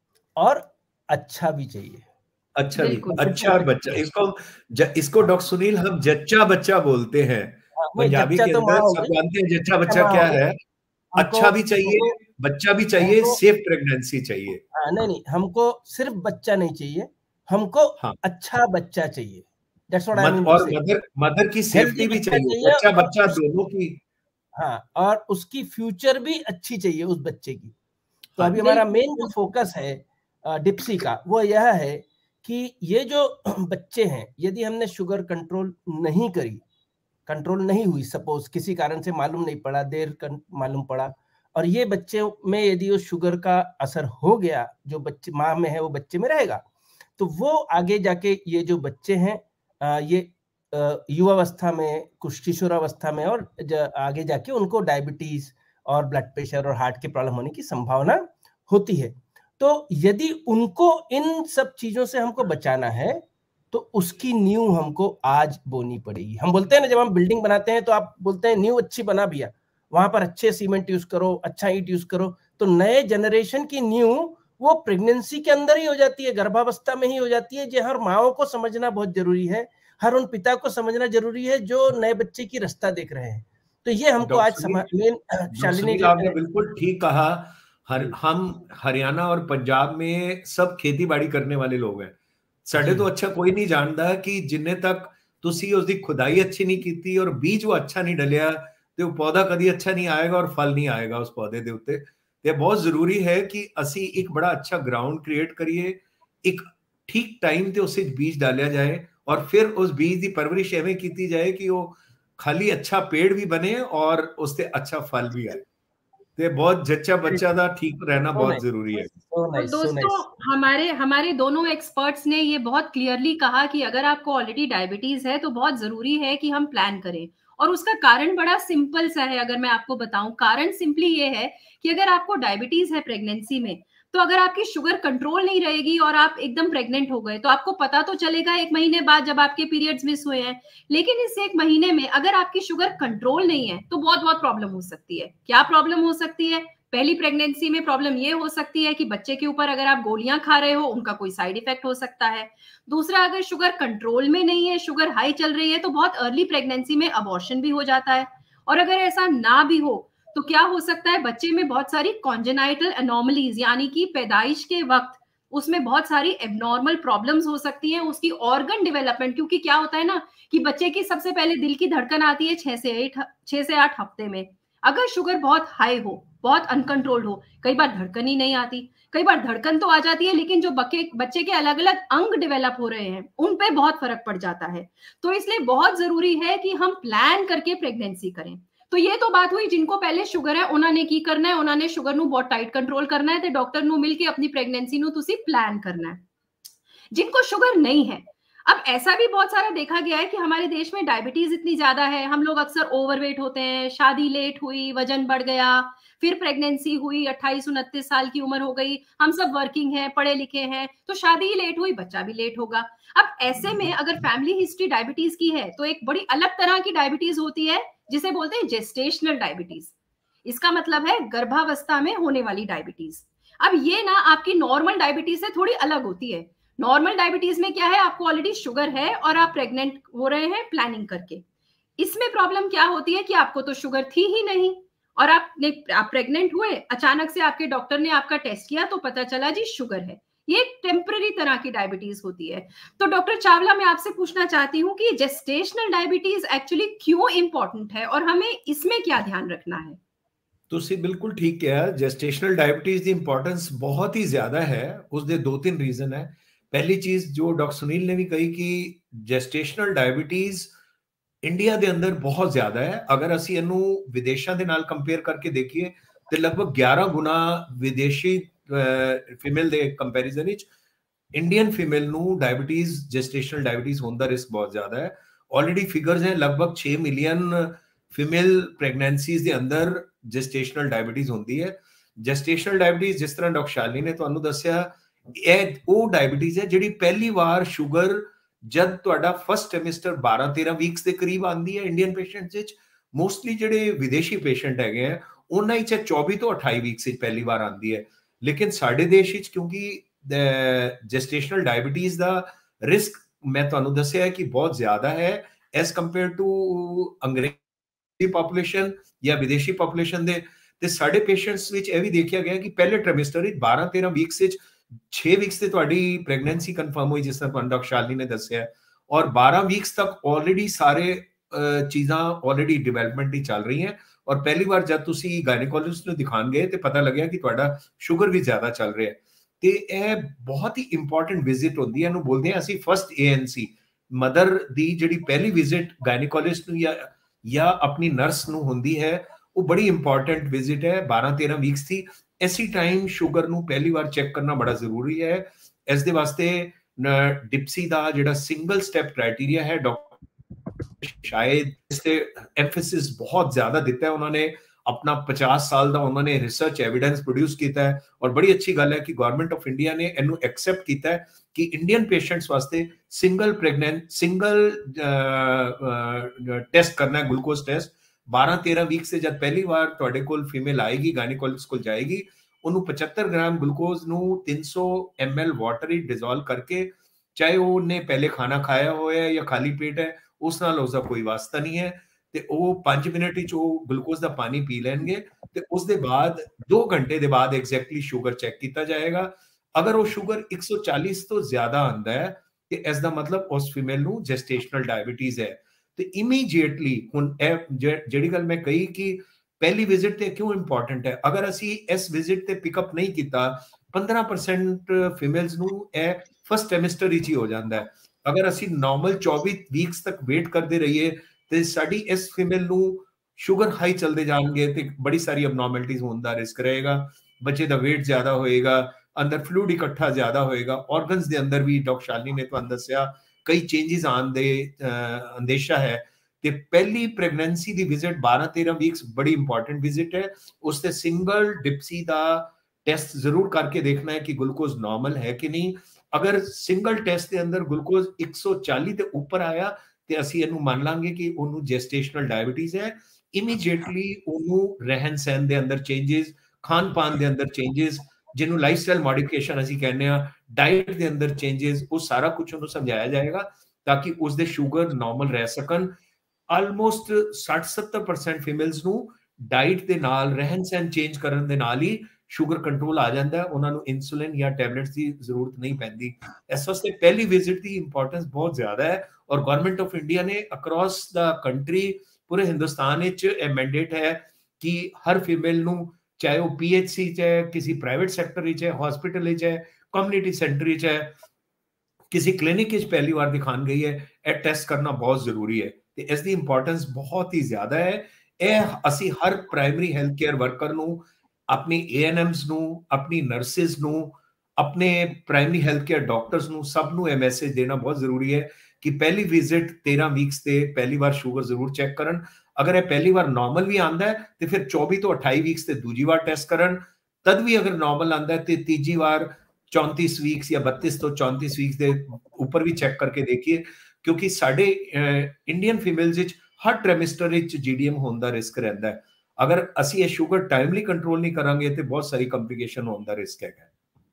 और अच्छा भी चाहिए। अच्छा भी, अच्छा बच्चा, इसको ज, इसको डॉक्टर सुनील हम जच्चा बच्चा बोलते हैं पंजाबी के अंदर। सब जानते हैं जच्चा बच्चा क्या है। अच्छा भी चाहिए, बच्चा भी चाहिए, सेफ प्रेगनेंसी चाहिए। हाँ, नहीं नहीं, हमको सिर्फ बच्चा नहीं चाहिए, हमको हाँ, अच्छा बच्चा चाहिए। That's what I mean और मदर मदर की सेफ्टी भी चाहिए, बच्चा बच्चा दोनों की। हाँ, और उसकी फ्यूचर भी अच्छी चाहिए उस बच्चे की। तो अभी हमारा मेन जो फोकस है डिप्सी का वो यह है कि ये जो बच्चे हैं, यदि हमने शुगर कंट्रोल नहीं करी, कंट्रोल नहीं हुई, सपोज किसी कारण से मालूम नहीं पड़ा, देर मालूम पड़ा, और ये बच्चे में यदि उस शुगर का असर हो गया, जो बच्चे माँ में है वो बच्चे में रहेगा, तो वो आगे जाके ये जो बच्चे हैं ये युवावस्था में, कुछ किशोरावस्था में और आगे जाके उनको डायबिटीज और ब्लड प्रेशर और हार्ट के प्रॉब्लम होने की संभावना होती है। तो यदि उनको इन सब चीजों से हमको बचाना है तो उसकी नींव हमको आज बोनी पड़ेगी। हम बोलते हैं ना, जब हम बिल्डिंग बनाते हैं तो आप बोलते हैं नींव अच्छी बना भैया, वहां पर अच्छे सीमेंट यूज करो, अच्छा ईंट यूज करो। तो नए जनरेशन की नींव वो प्रेगनेंसी के अंदर ही हो जाती है, गर्भावस्था में ही हो जाती है। जो हर माओ को समझना बहुत जरूरी है, हर उन पिता को समझना जरूरी है जो नए बच्चे की रास्ता देख रहे हैं। तो ये हमको आज मेन शालिनी, आपने बिल्कुल ठीक कहा। हर हम हरियाणा और पंजाब में सब खेती बाड़ी करने वाले लोग हैं। साढ़े तो अच्छा कोई नहीं जानता कि जिन्ने तक तुसी उसकी खुदाई अच्छी नहीं की और बीज वो अच्छा नहीं डलिया तो पौधा कभी अच्छा नहीं आएगा और फल नहीं आएगा उस पौधे के उत्ते। ते बहुत जरूरी है कि असी एक बड़ा अच्छा ग्राउंड क्रिएट करिए, एक ठीक टाइम ते उसे बीज डालिया जाए और फिर उस बीज की परवरिश एवं की जाए कि वो खाली अच्छा पेड़ भी बने और उससे अच्छा फल भी आए। ते बहुत जच्चा बच्चा दा ठीक रहना बहुत जरूरी है। so nice, तो दोस्तों so nice. हमारे हमारे दोनों एक्सपर्ट्स ने ये बहुत क्लियरली कहा कि अगर आपको ऑलरेडी डायबिटीज है तो बहुत जरूरी है कि हम प्लान करें, और उसका कारण बड़ा सिंपल सा है। अगर मैं आपको बताऊं, कारण सिंपली ये है कि अगर आपको डायबिटीज है प्रेगनेंसी में, तो अगर आपकी शुगर कंट्रोल नहीं रहेगी और आप एकदम प्रेग्नेंट हो गए तो आपको पता तो चलेगा एक महीने बाद जब आपके पीरियड्स मिस हुए हैं, लेकिन इस एक महीने में अगर आपकी शुगर कंट्रोल नहीं है तो बहुत बहुत प्रॉब्लम हो सकती है। क्या प्रॉब्लम हो सकती है? पहली प्रेगनेंसी में प्रॉब्लम ये हो सकती है कि बच्चे के ऊपर अगर आप गोलियां खा रहे हो उनका कोई साइड इफेक्ट हो सकता है। दूसरा, अगर शुगर कंट्रोल में नहीं है, शुगर हाई चल रही है, तो बहुत अर्ली प्रेगनेंसी में अबॉर्शन भी हो जाता है। और अगर ऐसा ना भी हो तो क्या हो सकता है, बच्चे में बहुत सारी कॉन्जेनाइटल एनोमलीज यानी कि पैदाइश के वक्त उसमें बहुत सारी एबनॉर्मल प्रॉब्लम्स हो सकती हैं, उसकी ऑर्गन डेवलपमेंट। क्योंकि क्या होता है ना कि बच्चे की सबसे पहले दिल की धड़कन आती है छह से आठ छह से आठ हफ्ते में। अगर शुगर बहुत हाई हो, बहुत अनकंट्रोल्ड हो, कई बार धड़कन ही नहीं आती, कई बार धड़कन तो आ जाती है लेकिन जो बच्चे के अलग अलग अंग डेवलप हो रहे हैं उन पे बहुत फर्क पड़ जाता है। तो इसलिए बहुत जरूरी है कि हम प्लान करके प्रेगनेंसी करें। तो ये तो बात हुई जिनको पहले शुगर है उन्होंने की करना है, उन्होंने शुगर नु बहुत टाइट कंट्रोल करना है, तो डॉक्टर नु मिलके अपनी प्रेगनेंसी नु तुसी प्लान करना है। जिनको शुगर नहीं है, अब ऐसा भी बहुत सारा देखा गया है कि हमारे देश में डायबिटीज इतनी ज्यादा है, हम लोग अक्सर ओवरवेट होते हैं, शादी लेट हुई, वजन बढ़ गया, फिर प्रेगनेंसी हुई, अट्ठाईस उनतीस साल की उम्र हो गई, हम सब वर्किंग हैं, पढ़े लिखे हैं, तो शादी ही लेट हुई, बच्चा भी लेट होगा। अब ऐसे में अगर फैमिली हिस्ट्री डायबिटीज की है तो एक बड़ी अलग तरह की डायबिटीज होती है जिसे बोलते हैं जेस्टेशनल डायबिटीज। इसका मतलब है गर्भावस्था में होने वाली डायबिटीज। अब ये ना आपकी नॉर्मल डायबिटीज से थोड़ी अलग होती है। नॉर्मल डायबिटीज में क्या है, आपको ऑलरेडी शुगर है और आप प्रेग्नेंट हो रहे हैं प्लानिंग करके। इसमें प्रॉब्लम क्या होती है कि आपको तो शुगर थी ही नहीं और आपने आप प्रेग्नेंट हुए, अचानक से आपके डॉक्टर ने आपका टेस्ट किया तो पता चला जी शुगर है। ये एक टेम्पररी तरह की डायबिटीज होती है। तो डॉक्टर चावला, मैं आपसे पूछना चाहती हूँ कि जेस्टेशनल डायबिटीज एक्चुअली क्यों इंपॉर्टेंट है और हमें इसमें क्या ध्यान रखना है? तुसी बिल्कुल ठीक किया, जेस्टेशनल डायबिटीज की इंपॉर्टेंस बहुत ही ज्यादा है। उसके दो तीन रीजन है। पहली चीज जो डॉक्टर सुनील ने भी कही कि जेस्टेशनल डायबिटीज इंडिया के अंदर बहुत ज्यादा है। अगर असी इनू विदेशों के नाल कंपेयर करके देखिए तो लगभग ग्यारह गुना विदेशी ਫੀਮੇਲ ਦੇ ਕੰਪੈਰੀਜ਼ਨ ਵਿੱਚ ਇੰਡੀਅਨ ਫੀਮੇਲ ਨੂੰ ਡਾਇਬੀਟੀਜ਼ ਜੈਸਟੇਸ਼ਨਲ ਡਾਇਬੀਟੀਜ਼ ਹੋਣ ਦਾ ਰਿਸਕ ਬਹੁਤ ਜ਼ਿਆਦਾ ਹੈ। ऑलरेडी फिगर्स हैं लगभग छह मिलियन फीमेल प्रेगनेंसीज ਦੇ ਅੰਦਰ ਜੈਸਟੇਸ਼ਨਲ ਡਾਇਬੀਟੀਜ਼ ਹੁੰਦੀ ਹੈ। ਜੈਸਟੇਸ਼ਨਲ ਡਾਇਬੀਟੀਜ਼ ਜਿਸ ਤਰ੍ਹਾਂ ਡਾਕਟਰ ਸ਼ਾਲਿਨੀ ਨੇ ਤੁਹਾਨੂੰ ਦੱਸਿਆ, ਇਹ ਉਹ ਡਾਇਬੀਟੀਜ਼ ਹੈ ਜਿਹੜੀ ਪਹਿਲੀ ਵਾਰ ਸ਼ੂਗਰ ਜਦ ਤੁਹਾਡਾ ਫਸਟ ਟ੍ਰਾਈਮੈਸਟਰ ਬਾਰਾਂ ਤੇਰਾਂ ਵੀਕਸ ਦੇ ਕਰੀਬ ਆਉਂਦੀ ਹੈ ਇੰਡੀਅਨ ਪੇਸ਼ੈਂਟਸ ਵਿੱਚ। ਮੋਸਟਲੀ ਜਿਹੜੇ ਵਿਦੇਸ਼ੀ ਪੇਸ਼ੈਂਟ ਹੈਗੇ ਆ ਉਹਨਾਂ ਵਿੱਚ ਚੌਬੀ ਤੋਂ ਅਠਾਈ ਵੀਕਸ ਵਿੱਚ ਪਹਿਲੀ ਵਾਰ ਆਉਂਦੀ ਹੈ। ਲੇਕਿਨ ਸਾਡੇ ਦੇਸ਼ ਵਿੱਚ ਕਿਉਂਕਿ ਜੈਸਟੇਸ਼ਨਲ ਡਾਇਬੀਟੀਜ਼ ਦਾ ਰਿਸਕ ਮੈਂ ਤੁਹਾਨੂੰ ਦੱਸਿਆ ਕਿ ਬਹੁਤ ਜ਼ਿਆਦਾ ਹੈ ਐਸ ਕੰਪੇਅਰ ਟੂ ਅੰਗਰੇਜ਼ੀ ਪੋਪੂਲੇਸ਼ਨ ਜਾਂ ਵਿਦੇਸ਼ੀ ਪੋਪੂਲੇਸ਼ਨ ਦੇ। ਤੇ ਸਾਡੇ ਪੇਸ਼ੈਂਟਸ ਵਿੱਚ ਇਹ ਵੀ ਦੇਖਿਆ ਗਿਆ ਕਿ ਪਹਿਲੇ ਟ੍ਰਾਈਮੈਸਟਰ ਵਿੱਚ ਬਾਰਾਂ ਤੇਰਾਂ ਵੀਕਸ ਵਿੱਚ ਛੇ ਵੀਕਸ ਤੇ ਤੁਹਾਡੀ ਪ੍ਰੈਗਨੈਂਸੀ ਕਨਫਰਮ ਹੋਈ ਜਿਸ ਤਰ੍ਹਾਂ ਤੁਹਾਨੂੰ ਡਾਕਟਰ ਸ਼ਾਲਿਨੀ ਨੇ ਦੱਸਿਆ, ਔਰ ਬਾਰਾਂ ਵੀਕਸ ਤੱਕ ਆਲਰੇਡੀ ਸਾਰੇ ਚੀਜ਼ਾਂ ਆਲਰੇਡੀ ਡਿਵੈਲਪਮੈਂਟ ਹੀ ਚੱਲ ਰਹੀਆਂ। ਔਰ ਪਹਿਲੀ ਵਾਰ ਜਦ ਤੁਸੀਂ ਗਾਇਨੇਕੋਲੋਜਿਸਟ ਨੂੰ ਦਿਖਾਣ ਗਏ ਤੇ ਪਤਾ ਲੱਗਿਆ ਕਿ ਤੁਹਾਡਾ ਸ਼ੂਗਰ ਵੀ ਜ਼ਿਆਦਾ ਚੱਲ ਰਿਹਾ। ਤੇ ਇਹ ਬਹੁਤ ਹੀ ਇੰਪੋਰਟੈਂਟ ਵਿਜ਼ਿਟ ਹੁੰਦੀ ਹੈ, ਇਹਨੂੰ ਬੋਲਦੇ ਹਾਂ ਅਸੀਂ first A N C. Mother ਦੀ ਜਿਹੜੀ ਪਹਿਲੀ ਵਿਜ਼ਿਟ ਗਾਇਨੇਕੋਲੋਜਿਸਟ ਨੂੰ ਜਾਂ ਜਾਂ ਆਪਣੀ ਨਰਸ ਨੂੰ ਹੁੰਦੀ ਹੈ, ਉਹ ਬੜੀ ਇੰਪੋਰਟੈਂਟ ਵਿਜ਼ਿਟ ਹੈ ਬਾਰਾਂ ਤੇਰਾਂ ਵੀਕਸ ਦੀ। ਐਸੀ ਟਾਈਮ ਸ਼ੂਗਰ ਨੂੰ ਪਹਿਲੀ ਵਾਰ ਚੈੱਕ ਕਰਨਾ ਬੜਾ ਜ਼ਰੂਰੀ ਹੈ। ਇਸ ਦੇ ਵਾਸਤੇ ਡਿਪਸੀ ਦਾ ਜਿਹੜਾ ਸਿੰਗਲ ਸਟੈਪ ਕ੍ਰਾਈਟੇਰੀਆ ਹੈ, ਡਾਕਟਰ ਸ਼ਾਇਦ ਇਸ ਤੇ ਐਮਫੈਸਿਸ ਬਹੁਤ ਜ਼ਿਆਦਾ ਦਿੱਤਾ ਹੈ ਉਹਨਾਂ ਨੇ। अपना पचास साल का उन्होंने रिसर्च एविडेंस प्रोड्यूस किया है और बड़ी अच्छी गल है कि गवर्नमेंट ऑफ इंडिया ने इन्हों एक्सेप्ट किया है कि इंडियन पेशेंट्स वास्ते सिंगल प्रेगनेंट सिंगल टेस्ट करना है, ग्लूकोज टेस्ट। बारह तेरह वीक से जब पहली बार तुहाडे कोल फीमेल आएगी गायनेकोलॉजिस्ट कोल जाएगी, उन्होंने पचहत्तर ग्राम ग्लूकोज नू तीन सौ एम एल वाटर ही डिजोल्व करके, चाहे उन्हें पहले खाना खाया हो या खाली पेट है, उस नाल उसका कोई वास्ता नहीं है। ਤੇ ਉਹ ਪੰਜ ਮਿੰਟ ਵਿੱਚ ਉਹ ਗਲੂਕੋਜ਼ ਦਾ ਪਾਣੀ ਪੀ ਲੈਣਗੇ ਤੇ ਉਸ ਦੇ ਬਾਅਦ ਦੋ ਘੰਟੇ ਦੇ ਬਾਅਦ ਐਗਜ਼ੈਕਟਲੀ ਸ਼ੂਗਰ ਚੈੱਕ ਕੀਤਾ ਜਾਏਗਾ। ਅਗਰ ਉਹ ਸ਼ੂਗਰ ਇੱਕ ਸੌ ਚਾਲੀ ਤੋਂ ਜ਼ਿਆਦਾ ਆਂਦਾ ਹੈ ਤੇ ਇਸ ਦਾ ਮਤਲਬ ਉਸ ਫੀਮੇਲ ਨੂੰ ਜੈਸਟੇਸ਼ਨਲ ਡਾਇਬੀਟੀਜ਼ ਹੈ। ਤੇ ਇਮੀਡੀਏਟਲੀ ਹੁਣ ਇਹ ਜਿਹੜੀ ਗੱਲ ਮੈਂ ਕਹੀ ਕਿ ਪਹਿਲੀ ਵਿਜ਼ਿਟ ਤੇ ਕਿਉਂ ਇੰਪੋਰਟੈਂਟ ਹੈ, ਅਗਰ ਅਸੀਂ ਇਸ ਵਿਜ਼ਿਟ ਤੇ ਪਿਕਅਪ ਨਹੀਂ ਕੀਤਾ ਪੰਦਰਾਂ ਪਰਸੈਂਟ ਫੀਮੇਲਸ ਨੂੰ ਇਹ ਫਸਟ ਟ੍ਰਾਈਮੈਸਟਰ ਵਿੱਚ ਹੀ ਹੋ ਜਾਂਦਾ ਹੈ। ਅਗਰ ਅਸੀਂ ਨਾਰਮਲ ਚੌਬੀ ਵੀਕਸ ਤੱਕ ਵੇਟ ਕਰਦੇ ਰਹੀਏ ਤੇ ਸਾਡੀ ਇਸ ਫੀਮੇਲ ਨੂੰ ਸ਼ੂਗਰ ਹਾਈ ਚਲਦੇ ਜਾਣਗੇ ਤੇ ਬੜੀ ਸਾਰੀ ਅਬਨੋਰਮੈਲਿਟੀਜ਼ ਹੋਣ ਦਾ ਰਿਸਕ ਰਹੇਗਾ। ਬੱਚੇ ਦਾ weight ਜ਼ਿਆਦਾ ਹੋਏਗਾ, ਅੰਦਰ ਫਲੂਇਡ ਇਕੱਠਾ ਜ਼ਿਆਦਾ ਹੋਏਗਾ, ਆਰਗਨਸ ਦੇ ਅੰਦਰ ਵੀ ਡਾਕਟਰ ਸ਼ਾਲਿਨੀ ਨੇ ਤੁਹਾਨੂੰ ਦੱਸਿਆ ਕਈ ਚੇਂਜਸ ਆਉਣ ਦੇ ਅੰਦੇਸ਼ਾ ਹੈ। ਤੇ ਪਹਿਲੀ ਪ੍ਰੈਗਨੈਂਸੀ ਦੀ ਵਿਜ਼ਿਟ ਬਾਰਾਂ ਤੇਰਾਂ ਵੀਕਸ ਬੜੀ ਇੰਪੋਰਟੈਂਟ ਵਿਜ਼ਿਟ ਹੈ। ਉਸ ਤੇ ਸਿੰਗਲ ਡਿਪਸੀ ਦਾ ਟੈਸਟ ਜ਼ਰੂਰ ਕਰਕੇ ਦੇਖਣਾ ਹੈ ਕਿ ਗਲੂਕੋਜ਼ ਨਾਰਮਲ ਹੈ ਕਿ ਨਹੀਂ। ਅਗਰ ਸਿੰਗਲ ਟੈਸਟ ਦੇ ਅੰਦਰ ਗਲੂਕੋਜ਼ ਇੱਕ ਸੌ ਚਾਲੀ ਤੇ ਉੱਪਰ ਆਇਆ ਤੇ ਅਸੀਂ ਇਹਨੂੰ ਮੰਨ ਲਾਂਗੇ ਕਿ ਉਹਨੂੰ ਜੈਸਟੇਸ਼ਨਲ ਡਾਇਬੀਟੀਜ਼ ਹੈ। ਇਮੀਡੀਏਟਲੀ ਉਹਨੂੰ ਰਹਿਣ ਸਹਿਣ ਦੇ ਅੰਦਰ ਚੇਂਜਸ, ਖਾਣ ਪਾਣ ਦੇ ਅੰਦਰ ਚੇਂਜਸ, ਜਿਹਨੂੰ ਲਾਈਫਸਟਾਈਲ ਮੋਡੀਫਿਕੇਸ਼ਨ ਅਸੀਂ ਕਹਿੰਦੇ ਆ, ਡਾਈਟ ਦੇ ਅੰਦਰ ਚੇਂਜਸ, ਉਹ ਸਾਰਾ ਕੁਝ ਉਹਨੂੰ ਸਮਝਾਇਆ ਜਾਏਗਾ ਤਾਂ ਕਿ ਉਸਦੇ ਸ਼ੂਗਰ ਨਾਰਮਲ ਰਹਿ ਸਕਣ। ਆਲਮੋਸਟ ਸੱਠ ਸੱਤਰ ਪਰਸੈਂਟ ਫੀਮੇਲਸ ਨੂੰ ਡਾਈਟ ਦੇ ਨਾਲ ਰਹਿਣ ਸਹਿਣ ਚੇਂਜ ਕਰਨ ਦੇ ਨਾਲ ਹੀ ਸ਼ੂਗਰ ਕੰਟਰੋਲ ਆ ਜਾਂਦਾ ਹੈ, ਉਹਨਾਂ ਨੂੰ ਇਨਸੂਲਿਨ ਜਾਂ ਟੈਬਲੇਟਸ ਦੀ ਜ਼ਰੂਰਤ ਨਹੀਂ ਪੈਂਦੀ। ਇਸ ਵਾਸਤੇ ਪਹਿਲੀ ਵਿਜ਼ਿਟ ਦੀ ਇੰਪੋਰਟੈਂਸ ਬਹੁਤ ਜ਼ਿਆਦਾ ਹੈ ਔਰ ਗਵਰਨਮੈਂਟ ਆਫ ਇੰਡੀਆ ਨੇ ਅਕ੍ਰੋਸ ਦਾ ਕੰਟਰੀ ਪੂਰੇ ਹਿੰਦੁਸਤਾਨ ਵਿੱਚ ਇਹ ਮੈਂਡੇਟ ਹੈ ਕਿ ਹਰ ਫੀਮੇਲ ਨੂੰ, ਚਾਹੇ ਉਹ ਪੀ ਐਚ ਸੀ ਚ ਹੈ, ਕਿਸੇ ਪ੍ਰਾਈਵੇਟ ਸੈਕਟਰ ਵਿੱਚ ਹੈ, ਹਸਪੀਟਲ ਵਿੱਚ ਹੈ, ਕਮਿਊਨਿਟੀ ਸੈਂਟਰ ਵਿੱਚ ਹੈ, ਕਿਸੇ ਕਲੀਨਿਕ ਵਿੱਚ ਪਹਿਲੀ ਵਾਰ ਦਿਖਾਣ ਗਈ ਹੈ, ਇਹ ਟੈਸਟ ਕਰਨਾ ਬਹੁਤ ਜ਼ਰੂਰੀ ਹੈ ਤੇ ਇਸ ਦੀ ਇੰਪੋਰਟੈਂਸ ਬਹੁਤ ਹੀ ਜ਼ਿਆਦਾ ਹੈ। ਇਹ ਅਸੀਂ ਹਰ ਪ੍ਰਾਇਮਰੀ ਹੈਲਥ ਕੇਅਰ ਵਰਕਰ ਨੂੰ, ਆਪਣੀ ਏ ਐਨ ਐਮਸ ਨੂੰ, ਆਪਣੀ ਨਰਸਿਸ ਨੂੰ, ਆਪਣੇ ਪ੍ਰਾਇਮਰੀ ਹੈਲਥ ਕੇਅਰ ਡਾਕਟਰਸ ਨੂੰ, ਸਭ ਨੂੰ ਇਹ ਮੈਸੇਜ ਦੇਣਾ ਬਹੁਤ ਜ਼ਰੂਰੀ ਹੈ ਕਿ ਪਹਿਲੀ ਵਿਜ਼ਿਟ ਤੇਰਾਂ ਵੀਕਸ ਤੇ ਪਹਿਲੀ ਵਾਰ ਸ਼ੂਗਰ ਜ਼ਰੂਰ ਚੈੱਕ ਕਰਨ। ਅਗਰ ਇਹ ਪਹਿਲੀ ਵਾਰ ਨਾਰਮਲ ਵੀ ਆਂਦਾ ਹੈ ਤੇ ਫਿਰ ਚੌਬੀ ਤੋਂ ਅਠਾਈ ਵੀਕਸ ਤੇ ਦੂਜੀ ਵਾਰ ਟੈਸਟ ਕਰਨ। ਤਦ ਵੀ ਅਗਰ ਨਾਰਮਲ ਆਂਦਾ ਹੈ ਤੇ ਤੀਜੀ ਵਾਰ ਚੌਂਤੀ ਵੀਕਸ ਜਾਂ ਬੱਤੀ ਤੋਂ ਚੌਂਤੀ ਵੀਕਸ ਦੇ ਉੱਪਰ ਵੀ ਚੈੱਕ ਕਰਕੇ ਦੇਖੀਏ, ਕਿਉਂਕਿ ਸਾਡੇ ਇੰਡੀਅਨ ਫੀਮੇਲਸ ਵਿੱਚ ਹਰ ਟ੍ਰਾਈਮੈਸਟਰ ਵਿੱਚ ਜੀ ਡੀ ਐਮ ਹੋਣ ਦਾ ਰਿਸਕ ਰਹਿੰਦਾ ਹੈ। ਅਗਰ ਅਸੀਂ ਇਹ ਸ਼ੂਗਰ ਟਾਈਮਲੀ ਕੰਟਰੋਲ ਨਹੀਂ ਕਰਾਂਗੇ ਤੇ ਬਹੁਤ ਸਾਰੀ ਕੰਪਲਿਕੇਸ਼ਨ ਹੋਣ ਦਾ ਰਿਸਕ ਹੈਗਾ।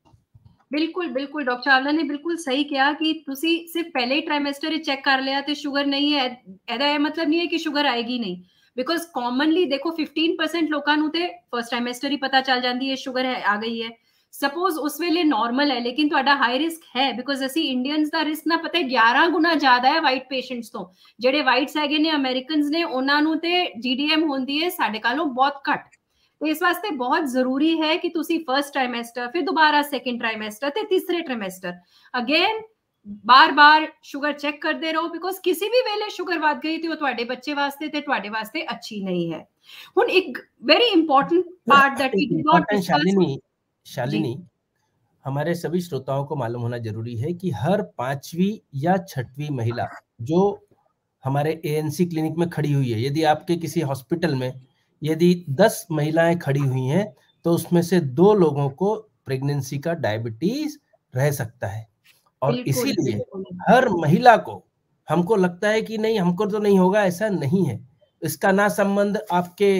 बिल्कुल बिल्कुल डॉक्टर चावला ने बिल्कुल सही कहा कि तुसी सिर्फ पहले ही ट्राइमेस्टर चेक कर लिया तो शुगर नहीं है, एदा ये मतलब नहीं है कि शुगर आएगी नहीं, बिकॉज कॉमनली देखो फिफ्टीन परसेंट लोगों नूं ते फर्स्ट ट्राइमेस्टर ही पता चल जाती है शुगर है आ गई है। सपोज उस वेले नॉर्मल है लेकिन तुहाडा हाई रिस्क है, बिकॉज असी इंडियंस दा रिस्क ना पता है ग्यारह गुना ज्यादा है वाइट पेशेंट्स तो। जेडे वाइट्स हैगे ने अमेरिकन्स ने उन्हां नूं ते जी डी एम होंदी है साडे कोलों बहुत घट। तो इस वास्ते बहुत जरूरी है कि तुसी फर्स्ट ट्राइमेस्टर, फिर दोबारा सेकंड ट्राइमेस्टर ते तीसरे ट्राइमेस्टर अगेन बार बार शुगर चेक करते रहो, बिकॉज किसी भी वेले शुगर वध गई तो तुहाडे बच्चे वास्ते ते तुहाडे वास्ते अच्छी नहीं है। हुण एक very important part that we did not discuss, Shalini, हमारे सभी श्रोताओं को मालूम होना जरूरी है कि हर पांचवी या छठवीं महिला जो हमारे एएनसी क्लिनिक में खड़ी हुई है, यदि आपके किसी हॉस्पिटल में यदि दस महिलाएं खड़ी हुई हैं तो उसमें से दो लोगों को प्रेगनेंसी का डायबिटीज रह सकता है। और इसीलिए हर महिला को, हमको लगता है कि नहीं हमको तो नहीं होगा, ऐसा नहीं है। इसका ना संबंध आपके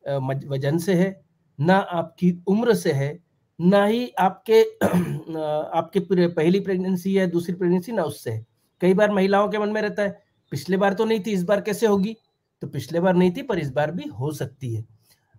वजन से है, ना आपकी उम्र से है, ना ही आपके आपके पहली प्रेगनेंसी है, दूसरी प्रेगनेंसी ना उससे है। कई बार महिलाओं के मन में रहता है पिछले बार तो नहीं थी, इस बार कैसे होगी? तो पिछले बार नहीं थी पर इस बार भी हो सकती है।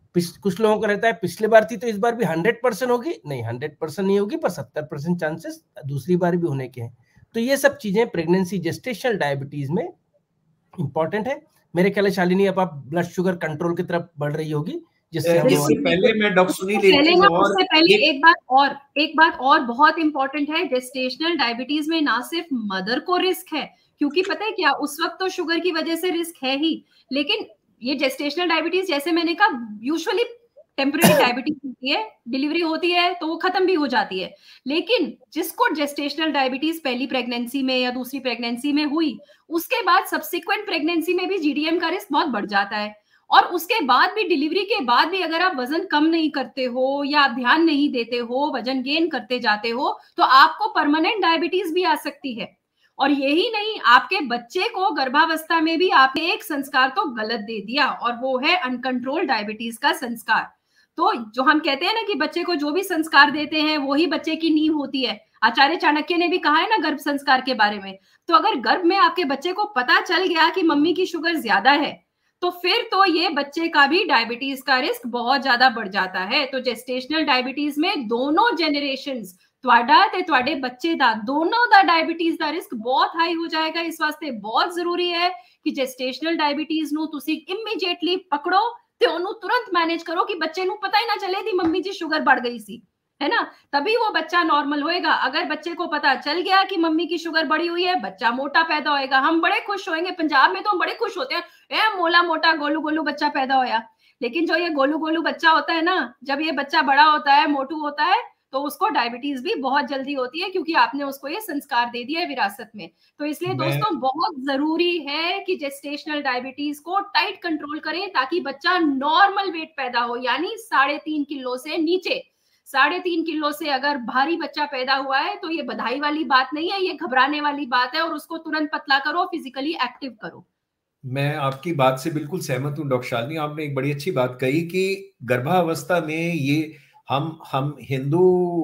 कुछ लोगों को रहता है पिछले बार थी तो इस बार भी हंड्रेड परसेंट होगी। नहीं, हंड्रेड परसेंट नहीं होगी पर सत्तर परसेंट चांसेस दूसरी बार भी होने के हैं। तो ये सब चीजें प्रेगनेंसी जेस्टेशनल डायबिटीज में इंपॉर्टेंट है। मेरे ख्याल शालिनी अब आप ब्लड शुगर कंट्रोल की तरफ बढ़ रही होगी, जिससे हम इससे पहले मैं डॉक्टर सुनील एक पहले ना उससे पहले एक बात और एक बात और बहुत इंपॉर्टेंट है। जेस्टेशनल डायबिटीज में ना सिर्फ मदर को रिस्क है, क्योंकि पता है क्या, उस वक्त तो शुगर की वजह से रिस्क है ही, लेकिन ये जेस्टेशनल डायबिटीज जैसे मैंने कहा यूजुअली टेम्परेरी डायबिटीज होती है, डिलीवरी होती है तो वो खत्म भी हो जाती है। लेकिन जिसको जेस्टेशनल डायबिटीज पहली प्रेगनेंसी में या दूसरी प्रेगनेंसी में हुई, उसके बाद सब्सिक्वेंट प्रेगनेंसी में भी जीडीएम का रिस्क बहुत बढ़ जाता है। और उसके बाद भी, डिलीवरी के बाद भी अगर आप वजन कम नहीं करते हो या आप ध्यान नहीं देते हो, वजन गेन करते जाते हो, तो आपको परमानेंट डायबिटीज भी आ सकती है। और यही नहीं, आपके बच्चे को गर्भावस्था में भी आपने एक संस्कार तो गलत दे दिया, और वो है अनकंट्रोल्ड डायबिटीज का संस्कार। तो जो हम कहते हैं ना कि बच्चे को जो भी संस्कार देते हैं वही बच्चे की नींव होती है। आचार्य चाणक्य ने भी कहा है ना गर्भ संस्कार के बारे में। तो अगर गर्भ में आपके बच्चे को पता चल गया कि मम्मी की शुगर ज्यादा है, तो फिर तो ये बच्चे का भी डायबिटीज का रिस्क बहुत ज्यादा बढ़ जाता है। तो जेस्टेशनल डायबिटीज में दोनों जेनरेशंस, ਤੁਹਾਡਾ ਤੇ ਤੁਹਾਡੇ ਬੱਚੇ ਦਾ, दोनों ਦਾ डायबिटीज ਦਾ रिस्क बहुत हाई हो जाएगा। इस वास्ते बहुत जरूरी है कि जेस्टेशनल डायबिटीज ਨੂੰ ਤੁਸੀਂ ਇਮੀਡੀਏਟਲੀ ਪਕੜੋ ਤੇ ਉਹਨੂੰ तुरंत मैनेज करो कि बच्चे ਨੂੰ पता ही ना चले कि मम्मी जी शुगर बढ़ गई सी, है ना, तभी वो बच्चा नॉर्मल होएगा। अगर बच्चे को पता चल गया कि मम्मी की शुगर बढ़ी हुई है, बच्चा मोटा पैदा होएगा, हम बड़े खुश होएंगे। पंजाब में तो हम बड़े खुश होते हैं, ए मोला मोटा गोलू गोलू बच्चा पैदा होया। लेकिन जो ये गोलू गोलू बच्चा होता है ना, जब ये बच्चा बड़ा होता है, मोटू होता है, तो उसको डायबिटीज भी बहुत जल्दी होती है, क्योंकि आपने उसको ये संस्कार दे दिया है विरासत में। तो इसलिए दोस्तों बहुत जरूरी है कि जेस्टेशनल डायबिटीज को टाइट कंट्रोल करें, ताकि बच्चा नॉर्मल वेट पैदा हो, यानी साढ़े तीन किलो से नीचे। साढ़े तीन किलो से अगर भारी बच्चा पैदा हुआ है तो ये बधाई वाली बात नहीं है, ये घबराने वाली बात है, और उसको तुरंत पतला करो, फिजिकली एक्टिव करो। मैं आपकी बात से बिल्कुल सहमत हूं डॉक्टर शालिनी। आपने एक बड़ी अच्छी बात कही कि गर्भावस्था में ये हम हम हिंदू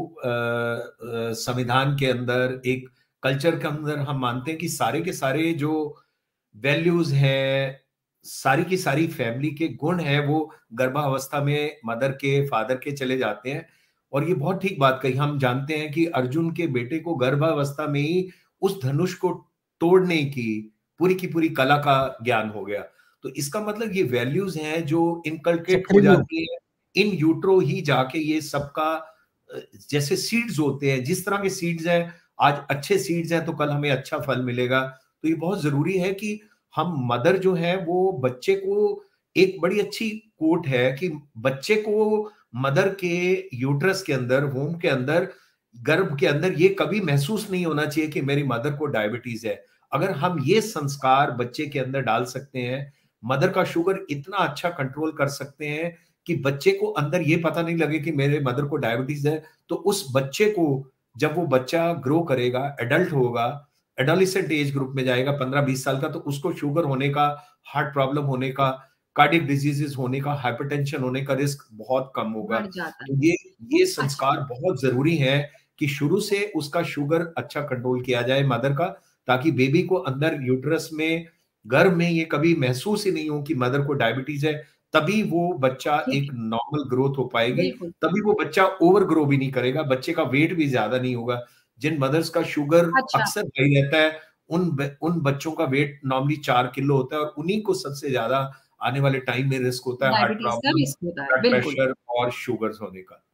संविधान के अंदर, एक कल्चर के अंदर हम मानते हैं कि सारे के सारे जो वैल्यूज हैं, सारी की सारी फैमिली के गुण हैं, वो गर्भावस्था में मदर के, फादर के चले जाते हैं। और ये बहुत ठीक बात कही। हम जानते हैं कि अर्जुन के बेटे को गर्भावस्था में ही उस धनुष को तोड़ने की पूरी की पूरी कला का ज्ञान हो गया। तो इसका मतलब ये वैल्यूज हैं जो इनकल्केट हो जाती है इन यूट्रो ही जाके। ये सबका जैसे सीड्स होते हैं, जिस तरह के सीड्स हैं, आज अच्छे सीड्स हैं तो कल हमें अच्छा फल मिलेगा। तो ये बहुत जरूरी है कि हम मदर जो है वो बच्चे को, एक बड़ी अच्छी कोट है कि बच्चे को मदर के यूट्रस के अंदर, वोम के अंदर, गर्भ के अंदर ये कभी महसूस नहीं होना चाहिए कि मेरी मदर को डायबिटीज है। अगर हम ये संस्कार बच्चे के अंदर डाल सकते हैं, मदर का शुगर इतना अच्छा कंट्रोल कर सकते हैं कि बच्चे को अंदर ये पता नहीं लगे कि मेरे मदर को डायबिटीज है। तो उस बच्चे को, जब वो बच्चा ग्रो करेगा, एडल्ट होगा, एडोलेसेंट एज ग्रुप में जाएगा, पंद्रह बीस साल का, तो उसको शुगर होने का, हार्ट प्रॉब्लम होने का, कार्डियक डिजीजेस होने का, हाइपरटेंशन होने का रिस्क बहुत कम होगा। तो ये ये संस्कार बहुत जरूरी है कि शुरू से उसका शुगर अच्छा कंट्रोल किया जाए मदर का, ताकि बेबी को अंदर यूट्रस में, गर्भ में ये कभी महसूस ही नहीं हो कि मदर को डायबिटीज है। तभी वो बच्चा एक नॉर्मल ग्रोथ हो पाएगी, तभी वो बच्चा ओवर ग्रो भी नहीं करेगा, बच्चे का वेट भी ज्यादा नहीं होगा। जिन मदर्स का शुगर अच्छा। अक्सर हाई रहता है, उन उन बच्चों का वेट नॉर्मली चार किलो होता है, और उन्हीं को सबसे ज्यादा आने वाले टाइम में रिस्क होता है हार्ट प्रॉब्लम, ब्लड प्रेशर और शुगर होने का।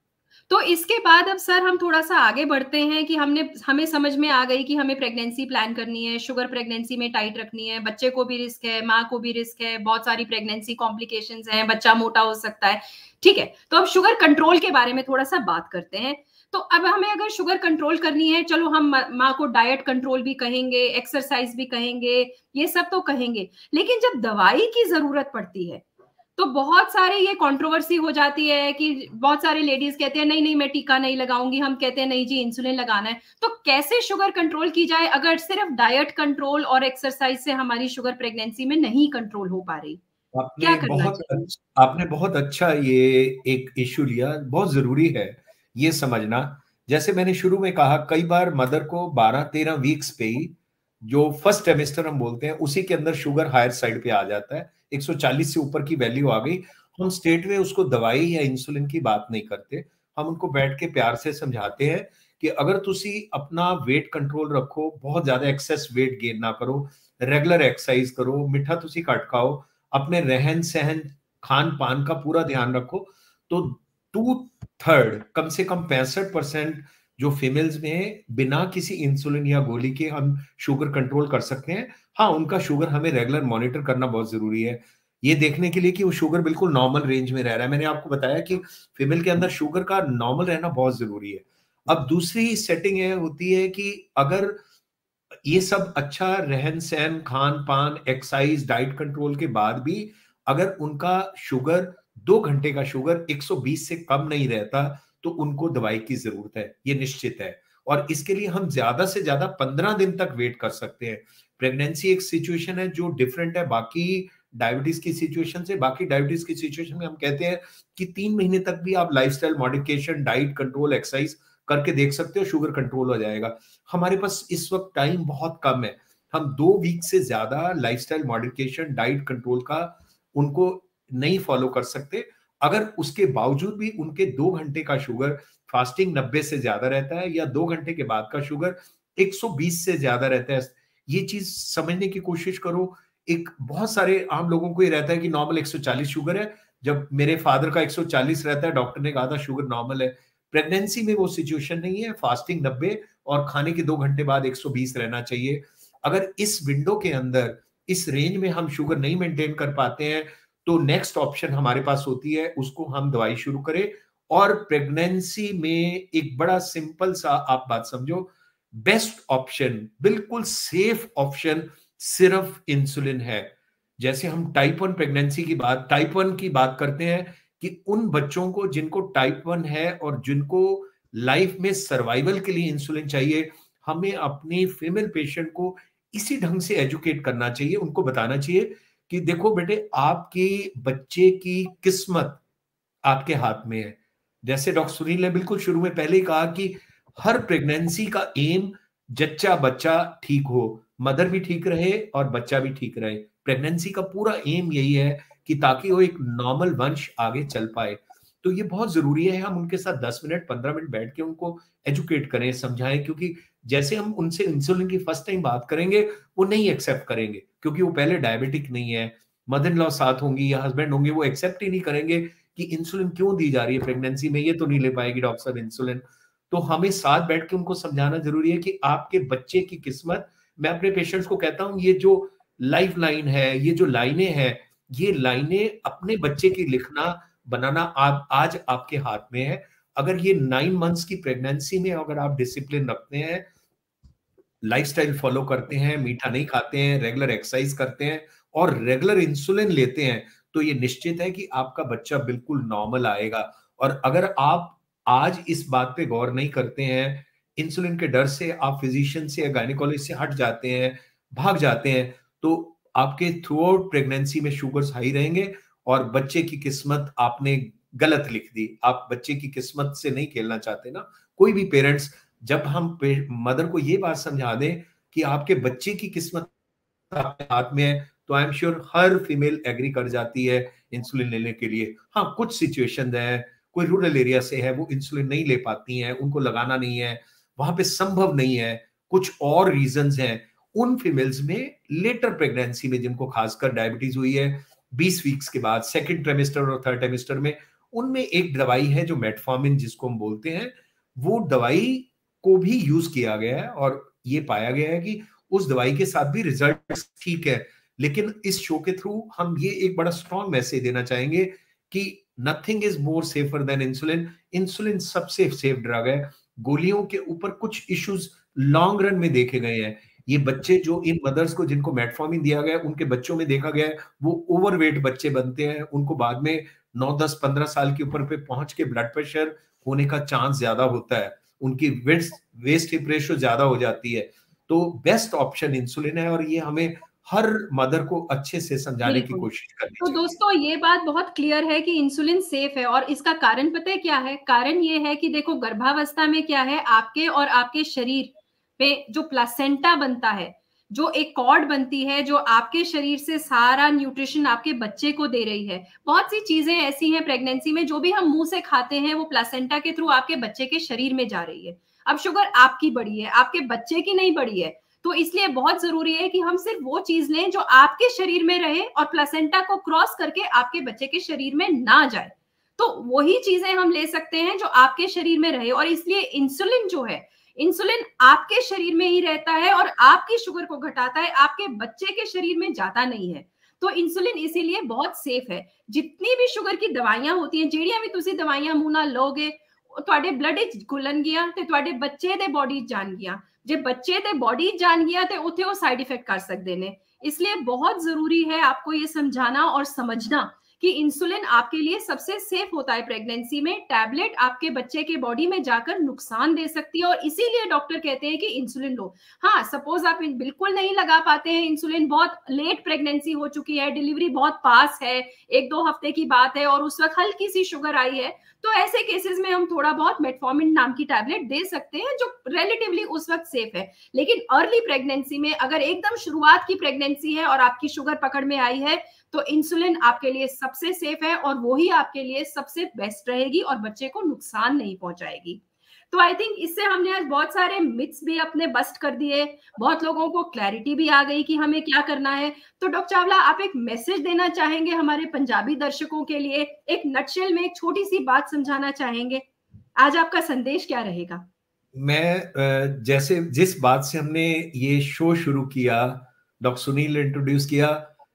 तो इसके बाद अब सर हम थोड़ा सा आगे बढ़ते हैं कि हमने हमें समझ में आ गई कि हमें प्रेगनेंसी प्लान करनी है, शुगर प्रेगनेंसी में टाइट रखनी है, बच्चे को भी रिस्क है, माँ को भी रिस्क है, बहुत सारी प्रेगनेंसी कॉम्प्लिकेशंस हैं, बच्चा मोटा हो सकता है, ठीक है। तो अब शुगर कंट्रोल के बारे में थोड़ा सा बात करते हैं। तो अब हमें अगर शुगर कंट्रोल करनी है, चलो हम माँ को डाइट कंट्रोल भी कहेंगे, एक्सरसाइज भी कहेंगे, ये सब तो कहेंगे, लेकिन जब दवाई की जरूरत पड़ती है तो बहुत सारे ये कंट्रोवर्सी हो जाती है कि बहुत सारे लेडीज कहते हैं नहीं नहीं मैं टीका नहीं लगाऊंगी, हम कहते हैं नहीं जी इंसुलिन लगाना है। तो कैसे शुगर कंट्रोल की जाए अगर सिर्फ डाइट कंट्रोल और एक्सरसाइज से हमारी शुगर प्रेगनेंसी में नहीं कंट्रोल हो पा रही? आपने क्या करना बहुत चाहिए? अच्छा, आपने बहुत अच्छा ये एक इश्यू लिया, बहुत जरूरी है ये समझना। जैसे मैंने शुरू में कहा, कई बार मदर को बारह तेरह वीक्स पे ही, जो फर्स्ट ट्राइमेस्टर हम बोलते हैं, उसी के अंदर शुगर हायर साइड पे आ जाता है, एक सौ चालीस से ऊपर की वैल्यू आ गई। हम स्टेट में उसको दवाई या इंसुलिन की बात नहीं करते, हम उनको बैठ के प्यार से समझाते हैं कि अगर तुसी अपना वेट कंट्रोल रखो, बहुत ज्यादा एक्सेस वेट गेन ना करो, रेगुलर एक्सरसाइज करो, मिठा तुसी घट खाओ, अपने रहन सहन खान पान का पूरा ध्यान रखो, तो टू थर्ड कम से कम पैंसठ परसेंट जो फीमेल्स में बिना किसी इंसुलिन या गोली के हम शुगर कंट्रोल कर सकते हैं। हाँ, उनका शुगर हमें रेगुलर मॉनिटर करना बहुत जरूरी है, ये देखने के लिए कि वो शुगर बिल्कुल नॉर्मल रेंज में रह रहा है। मैंने आपको बताया कि फीमेल के अंदर शुगर का नॉर्मल रहना बहुत जरूरी है। अब दूसरी सेटिंग ये होती है कि अगर ये सब अच्छा रहन सहन, खान पान, एक्सरसाइज, डाइट कंट्रोल के बाद भी अगर उनका शुगर दो घंटे का शुगर एक सौ बीस से कम नहीं रहता, तो उनको दवाई की जरूरत है, ये निश्चित है। और इसके लिए हम ज्यादा से ज्यादा पंद्रह दिन तक वेट कर सकते हैं। प्रेगनेंसी एक सिचुएशन है जो डिफरेंट है बाकी डायबिटीज की सिचुएशन से। बाकी डायबिटीज की सिचुएशन में हम कहते हैं कि तीन महीने तक भी आप lifestyle modification, diet control, exercise करके देख सकते हो, शुगर कंट्रोल हो जाएगा। हमारे पास इस वक्त टाइम बहुत कम है, हम दो वीक से ज्यादा लाइफस्टाइल मॉडिफिकेशन, डाइट कंट्रोल का उनको नहीं फॉलो कर सकते। अगर उसके बावजूद भी उनके दो घंटे का शुगर फास्टिंग नब्बे से ज्यादा रहता है या दो घंटे के बाद का शुगर एक सौ बीस से ज्यादा रहता है, ये चीज समझने की कोशिश करो। एक बहुत सारे आम लोगों को ये रहता है कि नॉर्मल एक सौ चालीस शुगर है, जब मेरे फादर का एक सौ चालीस रहता है, डॉक्टर ने कहा था शुगर नॉर्मल है। प्रेगनेंसी में वो सिचुएशन नहीं है, फास्टिंग नब्बे और खाने के दो घंटे बाद एक सौ बीस रहना चाहिए। अगर इस विंडो के अंदर, इस रेंज में हम शुगर नहीं मेंटेन कर पाते हैं, तो नेक्स्ट ऑप्शन हमारे पास होती है, उसको हम दवाई शुरू करें। और प्रेगनेंसी में एक बड़ा सिंपल सा आप बात समझो, बेस्ट ऑप्शन, बिल्कुल सेफ ऑप्शन सिर्फ इंसुलिन है। जैसे हम टाइप वन प्रेगनेंसी की बात, टाइप वन की बात करते हैं कि उन बच्चों को जिनको टाइप वन है और जिनको लाइफ में सर्वाइवल के लिए इंसुलिन चाहिए, हमें अपनी फीमेल पेशेंट को इसी ढंग से एजुकेट करना चाहिए। उनको बताना चाहिए कि देखो बेटे, आपकी बच्चे की किस्मत आपके हाथ में है। जैसे डॉक्टर सुनील ने बिल्कुल शुरू में पहले ही कहा कि हर प्रेगनेंसी का एम जच्चा बच्चा ठीक हो, मदर भी ठीक रहे और बच्चा भी ठीक रहे। प्रेगनेंसी का पूरा एम यही है कि ताकि वो एक नॉर्मल वंश आगे चल पाए। तो ये बहुत जरूरी है हम उनके साथ दस मिनट पंद्रह मिनट बैठ के उनको एजुकेट करें, समझाएं, क्योंकि जैसे हम उनसे इंसुलिन की फर्स्ट टाइम बात करेंगे वो नहीं एक्सेप्ट करेंगे, क्योंकि वो पहले डायबिटिक नहीं है। मदर इन लॉ साथ होंगी या हस्बैंड होंगे, वो एक्सेप्ट ही नहीं करेंगे कि इंसुलिन क्यों दी जा रही है प्रेगनेंसी में, ये तो नहीं ले पाएगी डॉक्टर साहब इंसुलिन। तो हमें साथ बैठ के उनको समझाना जरूरी है कि आपके बच्चे की किस्मत, मैं अपने पेशेंट्स को कहता हूं, ये जो लाइफ लाइन है, ये जो लाइनें हैं, ये लाइनें अपने बच्चे की लिखना बनाना आप आज आपके हाथ में है। अगर ये नाइन मंथ्स की प्रेगनेंसी में अगर आप डिसिप्लिन रखते हैं, लाइफस्टाइल फॉलो करते हैं, मीठा नहीं खाते हैं, रेगुलर एक्सरसाइज करते हैं और रेगुलर इंसुलिन लेते हैं, तो ये निश्चित है कि आपका बच्चा बिल्कुल नॉर्मल आएगा। और अगर आप आज इस बात पे गौर नहीं करते हैं, इंसुलिन के डर से आप फिजिशियन से या गायनेकोलॉजिस्ट से हट जाते हैं, भाग जाते हैं, तो आपके थ्रू आउट प्रेगनेंसी में शुगर्स हाई रहेंगे और बच्चे की किस्मत आपने गलत लिख दी। आप बच्चे की किस्मत से नहीं खेलना चाहते ना। कोई भी पेरेंट्स, जब हम मदर को ये बात समझा दें कि आपके बच्चे की किस्मत आपके हाथ में है, तो आई एम श्योर हर फीमेल एग्री कर जाती है इंसुलिन लेने के लिए। हाँ, कुछ सिचुएशन है, कोई रूरल एरिया से है, वो इंसुलिन नहीं ले पाती हैं, उनको लगाना नहीं है, वहां पे संभव नहीं है, कुछ और रीजंस हैं। उन फीमेल्स में लेटर प्रेगनेंसी में जिनको खासकर डायबिटीज हुई है बीस वीक्स के बाद, सेकंड ट्राइमेस्टर और थर्ड ट्राइमेस्टर में, उनमें एक दवाई है जो मेटफॉर्मिन जिसको हम बोलते हैं, वो दवाई को भी यूज किया गया है और ये पाया गया है कि उस दवाई के साथ भी रिजल्ट ठीक है। लेकिन इस शो के थ्रू हम ये एक बड़ा स्ट्रॉन्ग मैसेज देना चाहेंगे कि nothing is more safer than insulin. Insulin सबसे सेफ ड्रग है। गोलियों के ऊपर कुछ इश्यूज लॉन्ग रन में देखे गए हैं। ये बच्चे जो इन मदर्स को जिनको मेटफॉर्मिन दिया गया है, उनके बच्चों में देखा गया है वो ओवरवेट बच्चे बनते हैं, उनको बाद में नौ दस पंद्रह साल की उम्र पे पहुंच के ब्लड प्रेशर होने का चांस ज्यादा होता है, उनकी वेस्ट वेस्ट हिप रेशियो ज्यादा हो जाती है। तो बेस्ट ऑप्शन इंसुलिन है और ये हमें हर मदर को अच्छे से समझाने की कोशिश करनी तो चाहिए। दोस्तों ये बात बहुत क्लियर है कि इंसुलिन सेफ है और इसका कारण पता है क्या है? कारण ये है कि देखो गर्भावस्था में क्या है, आपके और आपके शरीर पे जो प्लासेंटा बनता है, जो एक कॉर्ड बनती है जो आपके शरीर से सारा न्यूट्रिशन आपके बच्चे को दे रही है। बहुत सी चीजें ऐसी हैं प्रेगनेंसी में जो भी हम मुंह से खाते हैं वो प्लासेंटा के थ्रू आपके बच्चे के शरीर में जा रही है। अब शुगर आपकी बढ़ी है, आपके बच्चे की नहीं बढ़ी है, तो इसलिए बहुत जरूरी है कि हम सिर्फ वो चीज लें जो आपके शरीर में रहे और प्लासेंटा को क्रॉस करके आपके बच्चे के शरीर में ना जाए। तो वही चीजें हम ले सकते हैं जो आपके शरीर में रहे। और इसलिए इंसुलिन जो है, इंसुलिन आपके शरीर में ही रहता है और आपकी शुगर को घटाता है, आपके बच्चे के शरीर में जाता नहीं है। तो इंसुलिन इसीलिए बहुत सेफ है। जितनी भी शुगर की दवाइयां होती हैं, ਜਿਹੜੀਆਂ भी ਤੁਸੀਂ ਦਵਾਈਆਂ ਮੂੰਹ ਨਾਲ ਲੋਗੇ ਤੁਹਾਡੇ ਬਲੱਡ ਵਿੱਚ ਘੁਲਣਗੀਆਂ ਤੇ ਤੁਹਾਡੇ ਬੱਚੇ ਦੇ ਬੋਡੀ ਜਾਣ ਗਿਆ। ਜੇ ਬੱਚੇ ਦੇ ਬੋਡੀ ਜਾਣ ਗਿਆ ਤੇ ਉੱਥੇ ਉਹ ਸਾइड इफेक्ट कर सकते हैं। इसलिए बहुत जरूरी है आपको ये समझाना और समझना कि इंसुलिन आपके लिए सबसे सेफ होता है प्रेगनेंसी में। टैबलेट आपके बच्चे के बॉडी में जाकर नुकसान दे सकती है और इसीलिए डॉक्टर कहते हैं कि इंसुलिन लो। हाँ, सपोज आप बिल्कुल नहीं लगा पाते हैं इंसुलिन, बहुत लेट प्रेगनेंसी हो चुकी है, डिलीवरी बहुत पास है, एक दो हफ्ते की बात है और उस वक्त हल्की सी शुगर आई है, तो ऐसे केसेस में हम थोड़ा बहुत मेटफॉर्मिन नाम की टैबलेट दे सकते हैं जो रिलेटिवली उस वक्त सेफ है। लेकिन अर्ली प्रेगनेंसी में अगर एकदम शुरुआत की प्रेगनेंसी है और आपकी शुगर पकड़ में आई है तो इंसुलिन आपके लिए सबसे सेफ है और वही आपके लिए सबसे बेस्ट रहेगी और बच्चे को नुकसान नहीं पहुंचाएगी। तो आई थिंक इससे हमने आज बहुत सारे मिथ्स भी अपने बस्ट कर दिए, बहुत लोगों को क्लैरिटी भी आ गई कि हमें क्या करना है। तो डॉक्टर चावला, आप एक मैसेज देना चाहेंगे हमारे पंजाबी दर्शकों के लिए, एक नटशेल में एक छोटी सी बात समझाना चाहेंगे, आज आपका संदेश क्या रहेगा? मैं जैसे जिस बात से हमने ये शो शुरू किया, डॉक्टर सुनील इंट्रोड्यूस किया,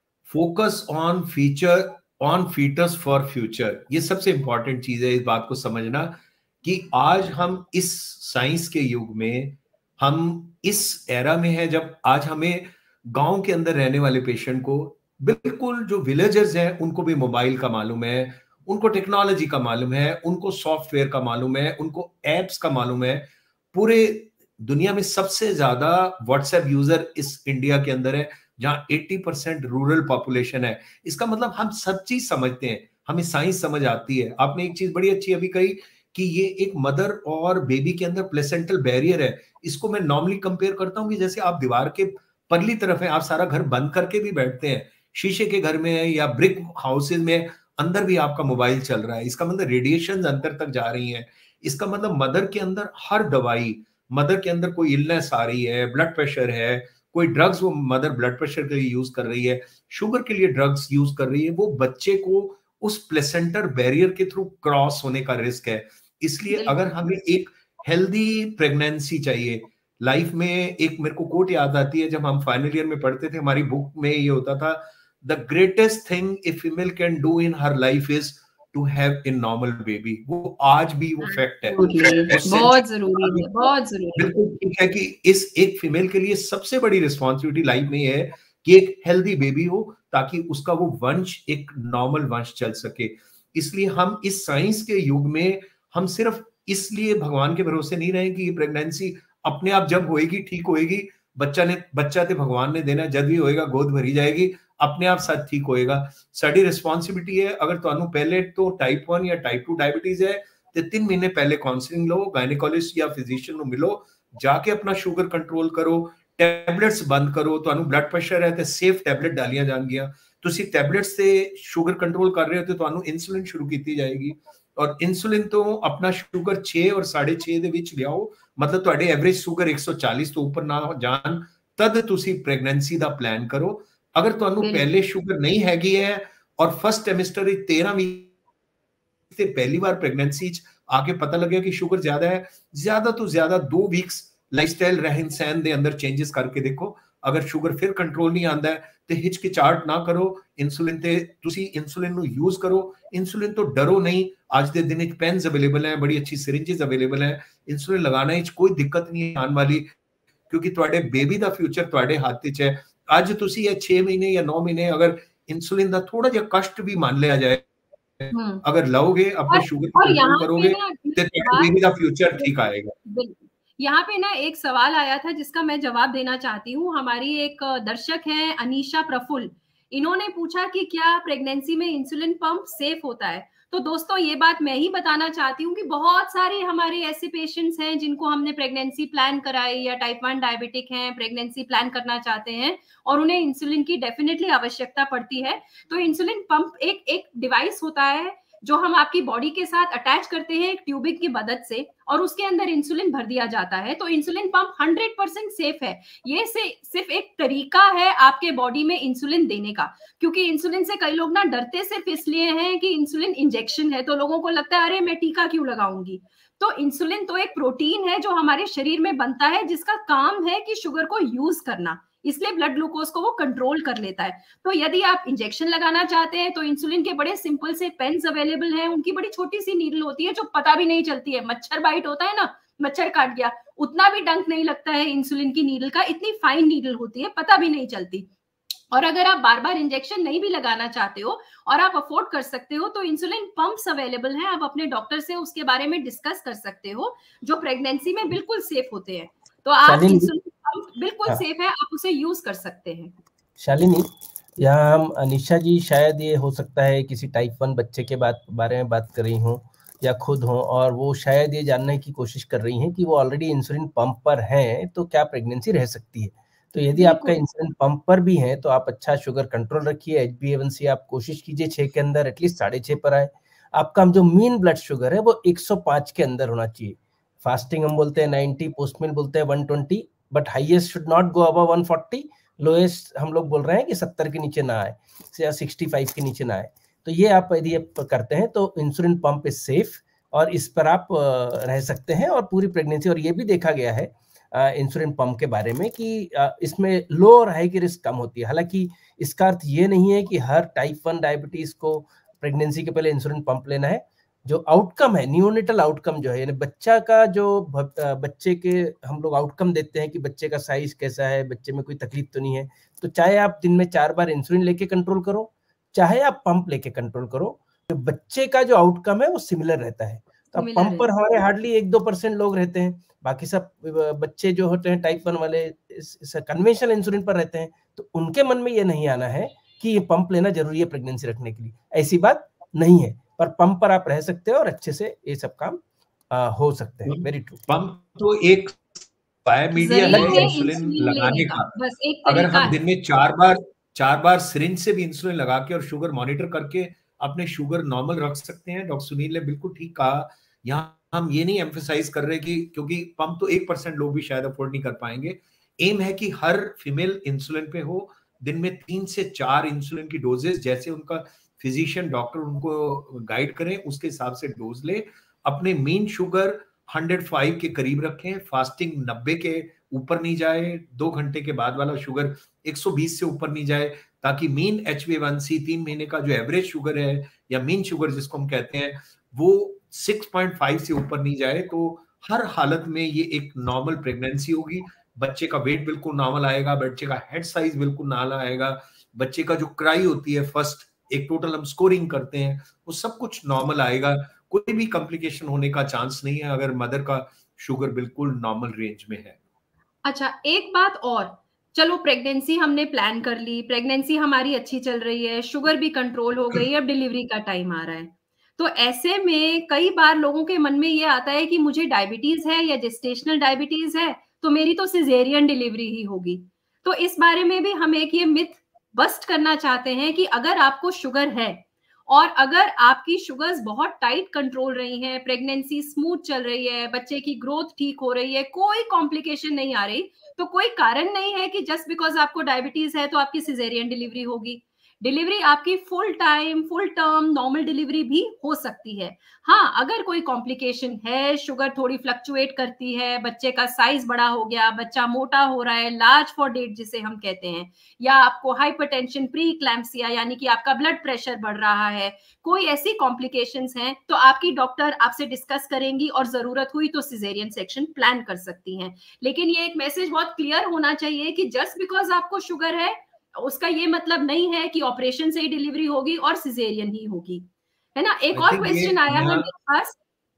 focus on future, on foetus for future, ये सबसे इंपॉर्टेंट चीज है। इस बात को समझना कि आज हम इस साइंस के युग में, हम इस एरा में है जब आज हमें गांव के अंदर रहने वाले पेशेंट को, बिल्कुल जो विलेजर्स हैं उनको भी मोबाइल का मालूम है, उनको टेक्नोलॉजी का मालूम है, उनको सॉफ्टवेयर का मालूम है, उनको एप्स का मालूम है। पूरे दुनिया में सबसे ज्यादा व्हाट्सएप यूजर इस इंडिया के अंदर है जहां अस्सी परसेंट रूरल पॉपुलेशन है। इसका मतलब हम सब चीज समझते हैं, हमें साइंस समझ आती है। आपने एक चीज बड़ी अच्छी अभी कही कि ये एक मदर और बेबी के अंदर प्लेसेंटल बैरियर है। इसको मैं नॉर्मली कंपेयर करता हूं कि जैसे आप दीवार के परली तरफ है, आप सारा घर बंद करके भी बैठते हैं, शीशे के घर में है या ब्रिक हाउसेज में, अंदर भी आपका मोबाइल चल रहा है। इसका मतलब रेडिएशन अंदर तक जा रही है। इसका मतलब मदर के अंदर हर दवाई, मदर के अंदर कोई इलनेस आ रही है, ब्लड प्रेशर है, कोई ड्रग्स वो मदर ब्लड प्रेशर के लिए यूज कर रही है, शुगर के लिए ड्रग्स यूज कर रही है, वो बच्चे को उस प्लेसेंटर बैरियर के थ्रू क्रॉस होने का रिस्क है। इसलिए अगर हमें एक हेल्दी प्रेगनेंसी चाहिए लाइफ में, एक मेरे को कोट याद आती है जब हम फाइनल ईयर में पढ़ते थे, हमारी बुक में ये होता था, the greatest thing a female can do in her life is to have a normal baby. वो आज भी वो फैक्ट है, बहुत जरूरी है, बहुत जरूरी। बिल्कुल ठीक है कि इस एक फीमेल के लिए सबसे बड़ी रिस्पॉन्सिबिलिटी लाइफ में है कि एक हेल्दी बेबी हो ताकि उसका वो वंश एक नॉर्मल वंश चल सके। इसलिए हम इस साइंस के युग में हम सिर्फ इसलिए भगवान के भरोसे नहीं रहे कि ये प्रेगनेंसी अपने आप जब होएगी ठीक होएगी, बच्चा ने बच्चा ते भगवान ने देना, जब भी होएगा गोद भरी जाएगी, अपने आप साथ ठीक होएगा। साड़ी रिस्पॉन्सिबिलिटी है, अगर तुहानू पहले तो टाइप वन या टाइप टू डायबिटीज है तो तीन महीने पहले काउंसलिंग लो, गायनेकोलॉजिस्ट या फिजिशियन को मिलो, जाके अपना शुगर कंट्रोल करो, टैबलेट्स बंद करो। तुहानू ब्लड प्रेशर है तो सेफ टैबलेट डालियां जाएंगियां, तुसी टैबलेट्स से शुगर कंट्रोल कर रहे हो तो तुहानू इंसुलिन शुरू की जाएगी। और इंसुलिन तो अपना शुगर छे और साढ़े छे दे विच लियाओ, मतलब तुहाडे एवरेज शुगर एक सौ चालीस तो ऊपर ना जान, तद तुसी प्रेगनेंसी दा प्लान करो। अगर तुहानू पहले शुगर नहीं हैगी है और फर्स्ट सेमेस्टर तेरह वीक देखते पहली बार प्रेगनेंसी आके पता लगे कि शुगर ज्यादा है, ज्यादा तो ज्यादा दो वीक्स लाइफस्टाइल रहन सहन दे अंदर चेंजेस करके देखो। अगर शुगर फिर कंट्रोल नहीं आंदा है तो हिचकिचाहट ना करो, इंसुलिन ते तुसी इंसुलिन नु यूज करो। इंसुलिन तो डरो नहीं, आज दे दिन पेन्स अवेलेबल है, बड़ी अच्छी सिरिंजेस अवेलेबल है, इंसुलिन लगाने च कोई दिक्कत नहीं आने वाली, क्योंकि ਤੁਹਾਡੇ बेबी ਦਾ फ्यूचर ਤੁਹਾਡੇ ਹੱਥ ਵਿੱਚ ਹੈ। ਅੱਜ ਤੁਸੀਂ ਇਹ छह महीने या नौ महीने अगर इंसुलिन ਦਾ थोड़ा ਜਿਹਾ कष्ट भी मान लिया जाए, अगर लोगे अपने शुगर को कंट्रोल करोगे तो बेबी का फ्यूचर ठीक आएगा। यहाँ पे ना एक सवाल आया था जिसका मैं जवाब देना चाहती हूँ। हमारी एक दर्शक है अनीशा प्रफुल्ल, इन्होंने पूछा कि क्या प्रेगनेंसी में इंसुलिन पंप सेफ होता है। तो दोस्तों ये बात मैं ही बताना चाहती हूँ कि बहुत सारे हमारे ऐसे पेशेंट्स हैं जिनको हमने प्रेगनेंसी प्लान कराई या टाइप वन डायबिटिक हैं, प्रेगनेंसी प्लान करना चाहते हैं और उन्हें इंसुलिन की डेफिनेटली आवश्यकता पड़ती है। तो इंसुलिन पंप एक एक डिवाइस होता है जो हम आपकी बॉडी के साथ अटैच करते हैं एक ट्यूबिंग की मदद से और उसके अंदर इंसुलिन भर दिया जाता है। तो insulin pump hundred percent safe है। ये से सिर्फ एक तरीका है आपके बॉडी में इंसुलिन देने का, क्योंकि इंसुलिन से कई लोग ना डरते सिर्फ इसलिए हैं कि इंसुलिन इंजेक्शन है, तो लोगों को लगता है अरे मैं टीका क्यों लगाऊंगी। तो इंसुलिन तो एक प्रोटीन है जो हमारे शरीर में बनता है, जिसका काम है कि शुगर को यूज करना, इसलिए ब्लड ग्लूकोज को वो कंट्रोल कर लेता है। तो यदि आप इंजेक्शन लगाना चाहते हैं तो इंसुलिन के बड़े सिंपल से पेन्स अवेलेबल हैं, उनकी बड़ी छोटी सी नीडल होती है जो पता भी नहीं चलती है। मच्छर बाइट होता है ना, मच्छर काट गया, उतना भी डंक नहीं लगता है इंसुलिन की नीडल का, इतनी फाइन नीडल होती है, पता भी नहीं चलती। और अगर आप बार बार इंजेक्शन नहीं भी लगाना चाहते हो और आप अफोर्ड कर सकते हो तो इंसुलिन पंप्स अवेलेबल हैं, आप अपने डॉक्टर से उसके बारे में डिस्कस कर सकते हो, जो प्रेगनेंसी में बिल्कुल सेफ होते हैं। तो आप इंसुलिन पंप बिल्कुल हाँ। सेफ है, आप उसे यूज कर सकते हैं। शालिनी, यहाँ हम अनीशा जी शायद ये हो सकता है किसी टाइप वन बच्चे के बात बारे में बात कर रही हूँ या खुद हो, और वो शायद ये जानने की कोशिश कर रही हैं कि वो ऑलरेडी इंसुलिन पंप पर हैं तो क्या प्रेगनेंसी रह सकती है। तो यदि आपका इंसुलिन पंप पर भी है तो आप अच्छा शुगर कंट्रोल रखिए, H B A one C आप कोशिश कीजिए छः के अंदर एटलीस्ट साढ़े छः पर आए। आपका जो मीन ब्लड शुगर है वो एक सौ पाँच के अंदर होना चाहिए। फास्टिंग हम बोलते हैं नाइंटी, पोस्ट मील बोलते हैं one twenty, but highest should not go above one forty, lowest हम लोग बोल रहे हैं कि सत्तर के नीचे ना आए या सिक्सटी फाइव के नीचे ना आए। तो ये आप यदि आप करते हैं तो इंसुलिन पंप इज सेफ और इस पर आप रह सकते हैं और पूरी प्रेगनेंसी। और ये भी देखा गया है इंसुलिन पंप के बारे में कि इसमें लो और हाई की रिस्क कम होती है। हालांकि इसका अर्थ ये नहीं है कि हर टाइप वन डायबिटीज को प्रेगनेंसी के पहले इंसुलिन पंप लेना है। जो आउटकम है, नियोनेटल आउटकम जो है, यानी बच्चा का जो बच्चे के हम लोग आउटकम देते हैं कि बच्चे का साइज कैसा है, बच्चे में कोई तकलीफ तो नहीं है, तो चाहे आप दिन में चार बार इंसुलिन लेके कंट्रोल करो, चाहे आप पंप लेके कंट्रोल करो, तो बच्चे का जो आउटकम है वो सिमिलर रहता है। तो अब पंप पर हमारे हार्डली एक दो परसेंट लोग रहते हैं, बाकी सब बच्चे जो होते हैं टाइप वन वाले कन्वेंशनल इंसुलिन पर रहते हैं। तो उनके मन में ये नहीं आना है कि ये पंप लेना जरूरी है प्रेगनेंसी रखने के लिए, ऐसी बात नहीं है। पर पंप पर आप रह सकते हो और अच्छे से ये सब काम आ, हो सकते हैं। Very true. पंप तो एक मीडिया है इंसुलिन लगाने का। बस एक अगर हम दिन में चार बार चार बार सिरिंज से भी इंसुलिन लगा के और शुगर मॉनिटर करके अपने शुगर नॉर्मल रख सकते हैं। डॉक्टर सुनील ने बिल्कुल ठीक कहा। यहाँ हम ये नहीं एम्फेसाइज कर रहे कि क्योंकि पंप तो एक परसेंट लोग भी शायद अफोर्ड नहीं कर पाएंगे। एम है कि हर फीमेल इंसुलिन पे हो, दिन में तीन से चार इंसुलिन की डोजेस, जैसे उनका फिजिशियन डॉक्टर उनको गाइड करें उसके हिसाब से डोज ले। अपने मीन शुगर एक सौ पाँच के करीब रखें, फास्टिंग नब्बे के ऊपर नहीं जाए, दो घंटे के बाद वाला शुगर एक सौ बीस से ऊपर नहीं जाए, ताकि mean H B A one C तीन महीने का जो एवरेज शुगर है या मीन शुगर जिसको हम कहते हैं वो छह पॉइंट पाँच से ऊपर नहीं जाए। तो हर हालत में ये एक नॉर्मल प्रेगनेंसी होगी। बच्चे का वेट बिल्कुल नॉर्मल आएगा, बच्चे का हेड साइज बिल्कुल नॉर्मल आएगा, बच्चे का जो क्राई होती है फर्स्ट एक टोटल हम स्कोरिंग करते हैं वो सब कुछ नॉर्मल आएगा। कोई भी कॉम्प्लिकेशन होने का चांस नहीं है अगर मदर का शुगर बिल्कुल नॉर्मल रेंज में है। अच्छा, एक बात और, चलो प्रेगनेंसी हमने प्लान कर ली, प्रेगनेंसी हमारी अच्छी चल रही है, शुगर भी कंट्रोल हो गई, अब डिलीवरी का टाइम आ रहा है। तो ऐसे में कई बार लोगों के मन में ये आता है कि मुझे डायबिटीज है या जेस्टेशनल डायबिटीज है तो मेरी तो सिजेरियन डिलीवरी ही होगी। तो इस बारे में भी हम एक ये मिथ बस्ट करना चाहते हैं कि अगर आपको शुगर है और अगर आपकी शुगर्स बहुत टाइट कंट्रोल रही हैं, प्रेगनेंसी स्मूथ चल रही है, बच्चे की ग्रोथ ठीक हो रही है, कोई कॉम्प्लिकेशन नहीं आ रही, तो कोई कारण नहीं है कि जस्ट बिकॉज आपको डायबिटीज है तो आपकी सिजेरियन डिलीवरी होगी। डिलीवरी आपकी full time, full term, normal delivery भी हो सकती है। हाँ, अगर कोई कॉम्प्लिकेशन है, शुगर थोड़ी फ्लक्चुएट करती है, बच्चे का साइज बड़ा हो गया, बच्चा मोटा हो रहा है, लार्ज फॉर डेट जिसे हम कहते हैं, या आपको हाइपरटेंशन, प्री क्लैम्सिया यानी कि आपका ब्लड प्रेशर बढ़ रहा है, कोई ऐसी कॉम्प्लिकेशंस हैं, तो आपकी डॉक्टर आपसे डिस्कस करेंगी और जरूरत हुई तो सिजेरियन सेक्शन प्लान कर सकती हैं। लेकिन ये एक मैसेज बहुत क्लियर होना चाहिए कि जस्ट बिकॉज आपको शुगर है उसका ये मतलब नहीं है कि ऑपरेशन से ही डिलीवरी होगी और सिजेरियन ही होगी, है ना। एक और क्वेश्चन आया है मेरे पास,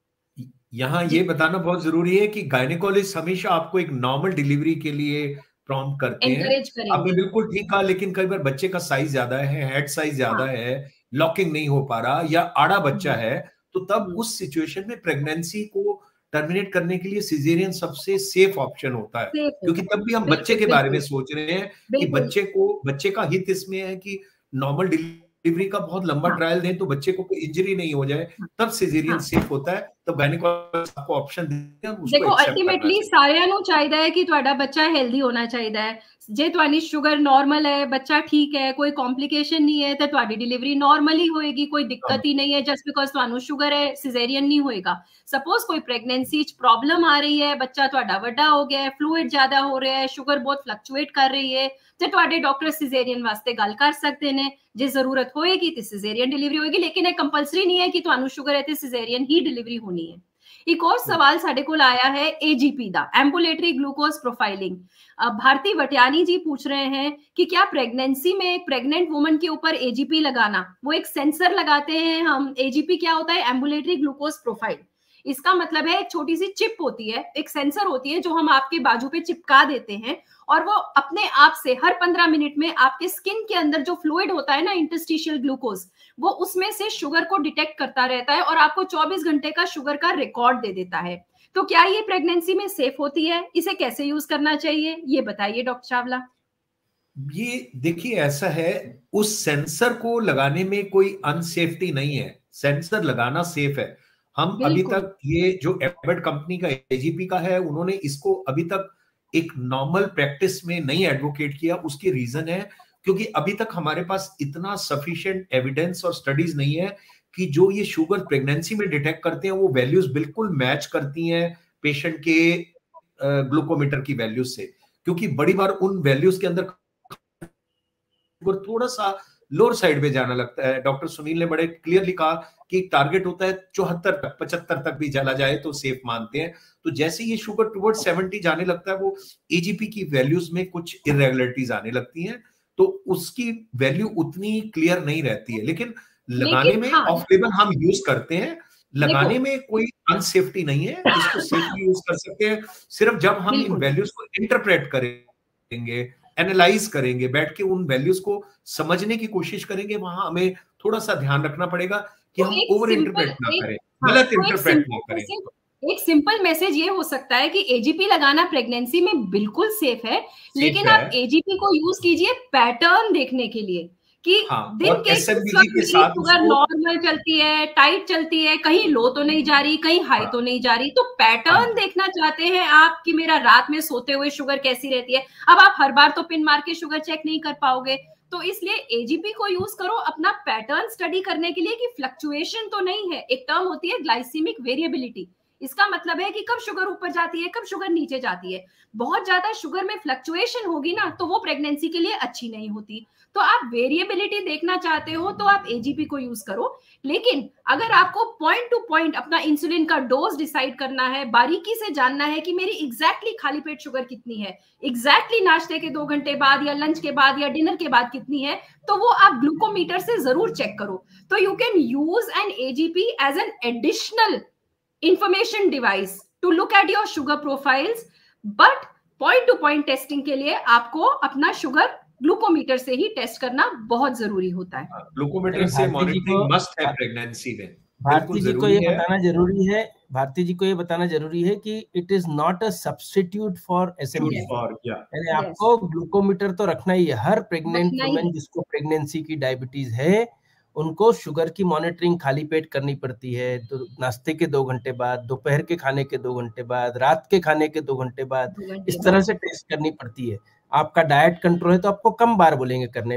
यहाँ ये बताना बहुत जरूरी है कि गायनेकोलॉजिस्ट हमेशा आपको एक नॉर्मल डिलीवरी के लिए प्रॉम्प्ट करते हैं। आपने बिल्कुल ठीक कहा, लेकिन कई बार बच्चे का साइज ज्यादा है, हेड साइज ज्यादा हाँ। है, लॉकिंग नहीं हो पा रहा या आड़ा बच्चा है, तो तब उस सिचुएशन में प्रेगनेंसी को टर्मिनेट करने के लिए सिजेरियन सबसे सेफ ऑप्शन होता है, क्योंकि तब भी हम बच्चे के बारे में सोच रहे हैं कि बच्चे को बच्चे का हित इसमें है कि नॉर्मल डिलीवरी का बहुत लंबा ट्रायल दें तो बच्चे को कोई इंजरी नहीं हो जाए, तब सिजेरियन सेफ होता है। तो गायनेकोलॉजिस्ट आपको ऑप्शन देते हैं, उसको देखो अल्टीमेटली सारिਆਂ ਨੂੰ ਚਾਹੀਦਾ है कि ਤੁਹਾਡਾ ਬੱਚਾ हेल्दी होना चाहिए है। जे ਤੁਹਾਡੀ शुगर नॉर्मल है, बच्चा ठीक है, कोई कॉम्प्लिकेशन नहीं है, तो ਤੁਹਾਡੀ डिलीवरी नॉर्मल ही होएगी, कोई दिक्कत ही नहीं है। जस्ट बिकॉज ਤੁਹਾਨੂੰ शुगर है सिजेरियन नहीं होएगा। सपोज कोई प्रेगनेंसी प्रॉब्लम आ रही है, बच्चा ਤੁਹਾਡਾ ਵੱਡਾ हो गया है, फ्लूइड ज्यादा हो रहा है, शुगर बहुत फ्लक्चुएट कर रही है, तो ਤੁਹਾਡੇ डॉक्टर सिजेरियन वास्ते गल कर सकते हैं। जे जरूरत होएगी तो सिजेरियन डिलीवरी होएगी, लेकिन ये कंपलसरी नहीं है कि ਤੁਹਾਨੂੰ शुगर है तो सिजेरियन ही डिलीवरी होनी है। एक और सवाल साडे कोल आया है एजीपी दा, ambulatory glucose profiling. Bharti Vatiani ji पूछ रहे हैं कि क्या प्रेगनेंसी में एक प्रेग्नेंट वुमन के ऊपर एजीपी लगाना, वो एक सेंसर लगाते हैं हम, एजीपी क्या होता है, एम्बुलेटरी ग्लूकोज प्रोफाइल। इसका मतलब है एक छोटी सी चिप होती है, एक सेंसर होती है जो हम आपके बाजू पे चिपका देते हैं, और वो अपने आप से हर पंद्रह मिनट में आपके स्किन के अंदर जो फ्लूइड होता है ना, इंटरस्टिशियल ग्लूकोज, वो उसमें से शुगर को डिटेक्ट करता रहता है और आपको चौबीस घंटे का शुगर का रिकॉर्ड दे देता है। तो क्या ये प्रेगनेंसी में सेफ होती है? इसे कैसे यूज करना चाहिए, ये बताइए डॉक्टर चावला। ये देखिए, ऐसा है, उस सेंसर को लगाने में कोई अनसेफ्टी नहीं है, सेंसर लगाना सेफ है। हम अभी तक ये जो एबट कंपनी का एजीपी का है, उन्होंने इसको अभी तक एक नॉर्मल प्रैक्टिस में नहीं एडवोकेट किया। उसकी रीजन है क्योंकि अभी तक हमारे पास इतना सफिशिएंट एविडेंस और स्टडीज नहीं है कि जो ये शुगर प्रेगनेंसी में डिटेक्ट करते हैं वो वैल्यूज बिल्कुल मैच करती हैं पेशेंट के ग्लूकोमीटर की वैल्यूज से, क्योंकि बड़ी बार उन वैल्यूज के अंदर थोड़ा सा लोअर साइड में जाना लगता है। डॉक्टर सुनील ने बड़े क्लियरली कहा कि टारगेट होता है चौहत्तर तक, पचहत्तर तक भी चला जाए तो सेफ मानते हैं। तो जैसे ये शुगर टुवर्ड सेवेंटी जाने लगता है, वो एजीपी की वैल्यूज में कुछ इरेगुलरिटीज आने लगती हैं, तो उसकी वैल्यू उतनी क्लियर नहीं रहती है। लेकिन लगाने में हाँ, ऑफ लेबल हम यूज करते हैं, लगाने में कोई अनसेफ्टी नहीं है, इसको सेफली यूज कर सकते हैं। सिर्फ जब हम इन वैल्यूज को इंटरप्रेट करेंगे, एनालाइज करेंगे, बैठ के उन वैल्यूज को समझने की कोशिश करेंगे, वहां हमें थोड़ा सा ध्यान रखना पड़ेगा कि हम ओवर इंटरप्रेट ना करें, गलत इंटरप्रेट ना करें। एक सिंपल मैसेज ये हो सकता है कि एजीपी लगाना प्रेगनेंसी में बिल्कुल सेफ है, लेकिन आप एजीपी को यूज कीजिए पैटर्न देखने के लिए कि हाँ, दिन के शुगर नॉर्मल चलती है, टाइट चलती है, कहीं लो तो नहीं जा रही, कहीं हाई हाँ, तो नहीं जा रही। तो पैटर्न हाँ, देखना चाहते हैं आप कि मेरा रात में सोते हुए शुगर कैसी रहती है। अब आप हर बार तो पिन मार के शुगर चेक नहीं कर पाओगे, तो इसलिए एजीपी को यूज करो अपना पैटर्न स्टडी करने के लिए कि फ्लक्चुएशन तो नहीं है। एक टर्म होती है ग्लाइसीमिक वेरिएबिलिटी, इसका मतलब है कि कब शुगर ऊपर जाती है, कब शुगर नीचे जाती है। बहुत ज्यादा शुगर में फ्लक्चुएशन होगी ना, तो वो प्रेगनेंसी के लिए अच्छी नहीं होती। तो आप वेरिएबिलिटी देखना चाहते हो तो आप एजीपी को यूज करो, लेकिन अगर आपको पॉइंट टू पॉइंट अपना इंसुलिन का डोज डिसाइड करना है, बारीकी से जानना है कि मेरी एग्जैक्टली खाली पेट शुगर कितनी है, एग्जैक्टली नाश्ते के दो घंटे बाद या लंच के बाद या डिनर के बाद कितनी है, तो वो आप ग्लूकोमीटर से जरूर चेक करो। तो you can use an AGP as an additional information device to look at your sugar profiles, but point to point testing के लिए आपको अपना शुगर ग्लूकोमीटर से ही टेस्ट करना बहुत जरूरी होता है। ग्लूकोमीटर से मॉनिटरिंग मस्ट है प्रेगनेंसी में। भारती जी को ये बताना जरूरी है भारती जी को ये बताना जरूरी है कि it is not a substitute for SMB, यानी आपको ग्लूकोमीटर तो रखना ही है। हर प्रेग्नेंट वुमेन जिसको प्रेगनेंसी की डायबिटीज है, उनको शुगर की मॉनिटरिंग खाली पेट करनी पड़ती है। तो नाश्ते के दो घंटे बाद, दोपहर के खाने के दो घंटे बाद, रात के खाने के दो घंटे बाद, इस तरह से टेस्ट करनी पड़ती है। आपका डाइट कंट्रोल है तो आपको कम बार बोलेंगे करने में,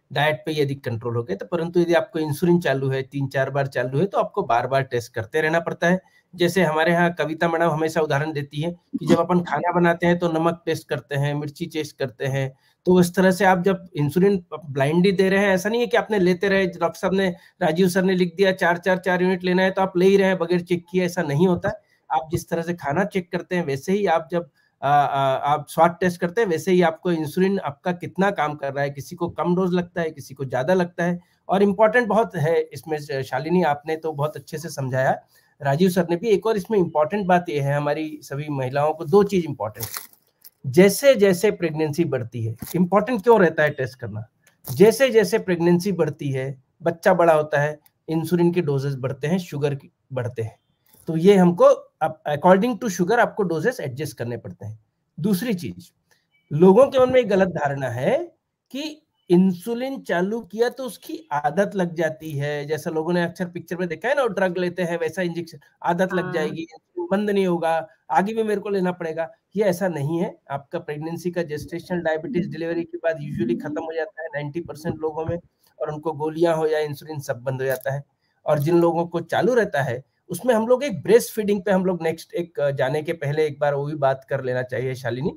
डाइट पे यदि कंट्रोल हो गए तो। परंतु यदि आपको इंसुलिन चालू है, तीन चार बार चालू है, तो आपको बार बार टेस्ट करते रहना पड़ता है। जैसे हमारे यहाँ कविता मैडम हमेशा उदाहरण देती है कि जब अपन खाना बनाते हैं तो नमक टेस्ट करते हैं, मिर्ची टेस्ट करते हैं। तो इस तरह से आप जब इंसुलिन ब्लाइंडली दे रहे हैं, ऐसा नहीं है कि आपने लेते रहे, डॉक्टर साहब ने, राजीव सर ने लिख दिया चार चार चार यूनिट लेना है तो आप ले ही रहे हैं बगैर चेक किए, ऐसा नहीं होता। आप जिस तरह से खाना चेक करते हैं वैसे ही आप जब आ, आ, आप स्वाद टेस्ट करते हैं वैसे ही आपको इंसुलिन आपका कितना काम कर रहा है, किसी को कम डोज लगता है, किसी को ज्यादा लगता है। और इम्पोर्टेंट बहुत है इसमें, शालिनी आपने तो बहुत अच्छे से समझाया, राजीव सर ने भी। एक और इसमें इम्पोर्टेंट बात यह है, हमारी सभी महिलाओं को दो चीज इम्पोर्टेंट, जैसे जैसे प्रेगनेंसी बढ़ती है, इंपॉर्टेंट क्यों रहता है टेस्ट करना, जैसे जैसे प्रेगनेंसी बढ़ती है, बच्चा बड़ा होता है, इंसुलिन के डोजेस बढ़ते हैं, शुगर बढ़ते हैं, तो ये हमको अकॉर्डिंग टू शुगर आपको डोजेस एडजस्ट करने पड़ते हैं। दूसरी चीज, लोगों के मन में एक गलत धारणा है कि इंसुलिन चालू किया तो उसकी आदत लग जाती है, जैसा लोगों ने अक्सर पिक्चर में देखा है ना, ड्रग लेते हैं वैसा इंजेक्शन, आदत लग जाएगी, बंद नहीं होगा, आगे भी मेरे को लेना पड़ेगा। ये ऐसा नहीं है। आपका प्रेगनेंसी का जेस्टेशनल डायबिटीज डिलीवरी के बाद यूजुअली खत्म हो जाता है नब्बे परसेंट लोगों में, और उनको गोलियां हो या इंसुलिन सब बंद हो जाता है। और जिन लोगों को चालू रहता है उसमें हम लोग एक ब्रेस्ट फीडिंग पे हम लोग नेक्स्ट एक जाने के पहले एक बार वो भी बात कर लेना चाहिए शालिनी,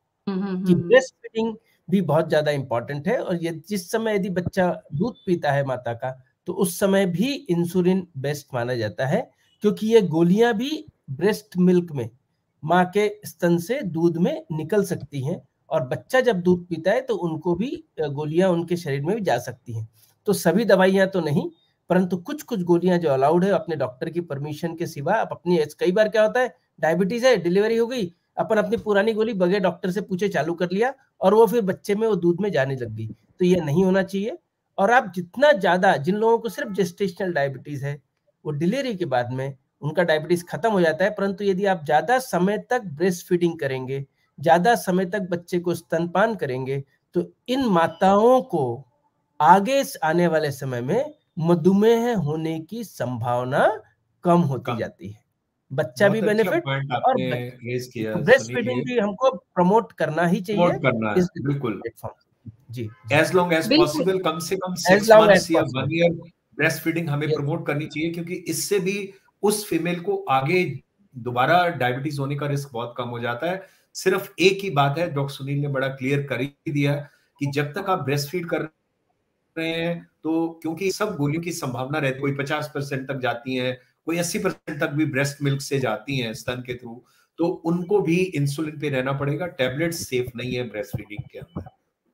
कि ब्रेस्ट फीडिंग भी बहुत ज्यादा इंपॉर्टेंट है। और ये जिस समय यदि बच्चा दूध पीता है माता का, तो उस समय भी इंसुलिन बेस्ट माना जाता है, क्योंकि ये गोलियां भी ब्रेस्ट मिल्क में, माँ के स्तन से दूध में निकल सकती हैं, और बच्चा जब दूध पीता है तो उनको भी गोलियां उनके शरीर में भी जा सकती हैं। तो सभी दवाइयां तो नहीं, परंतु कुछ कुछ गोलियां जो अलाउड है अपने डॉक्टर की परमिशन के सिवा, आप अपनी, कई बार क्या होता है, डायबिटीज है, डिलीवरी हो गई, अपन अपनी पुरानी गोली बगैर डॉक्टर से पूछे चालू कर लिया, और वो फिर बच्चे में वो दूध में जाने लग गई। तो ये नहीं होना चाहिए। और आप जितना ज्यादा, जिन लोगों को सिर्फ जेस्टेशनल डायबिटीज है, वो डिलीवरी के बाद में उनका डायबिटीज खत्म हो जाता है, परंतु यदि आप ज्यादा समय तक ब्रेस्ट फीडिंग करेंगे, ज्यादा समय तक बच्चे को स्तनपान करेंगे, तो इन माताओं को आगे आने वाले समय में मधुमेह होने की संभावना कम होती कम। जाती है। बच्चा भी बेनिफिट, और ब्रेस्ट फीडिंग भी हमको प्रमोट करना ही चाहिए, करना है, बिल्कुल जी, एज लॉन्ग एज पॉसिबल, कम से कम सिक्स मंथ्स या वन ईयर ब्रेस्ट फीडिंग हमें प्रमोट करनी चाहिए, क्योंकि इससे भी उस फीमेल को आगे दोबारा डायबिटीज होने का रिस्क बहुत कम हो जाता है। सिर्फ एक ही बात है, डॉक्टर सुनील ने बड़ा क्लियर कर ही दिया, कि जब तक आप ब्रेस्ट फीड कर रहे हैं, तो क्योंकि सब गोलियों की संभावना रहती है, कोई पचास परसेंट तक जाती है, कोई अस्सी परसेंट तक भी ब्रेस्ट मिल्क से जाती हैं स्तन के थ्रू, तो उनको भी इंसुलिन पे रहना पड़ेगा। टैबलेट सेफ नहीं है ब्रेस्ट फीडिंग के अंदर।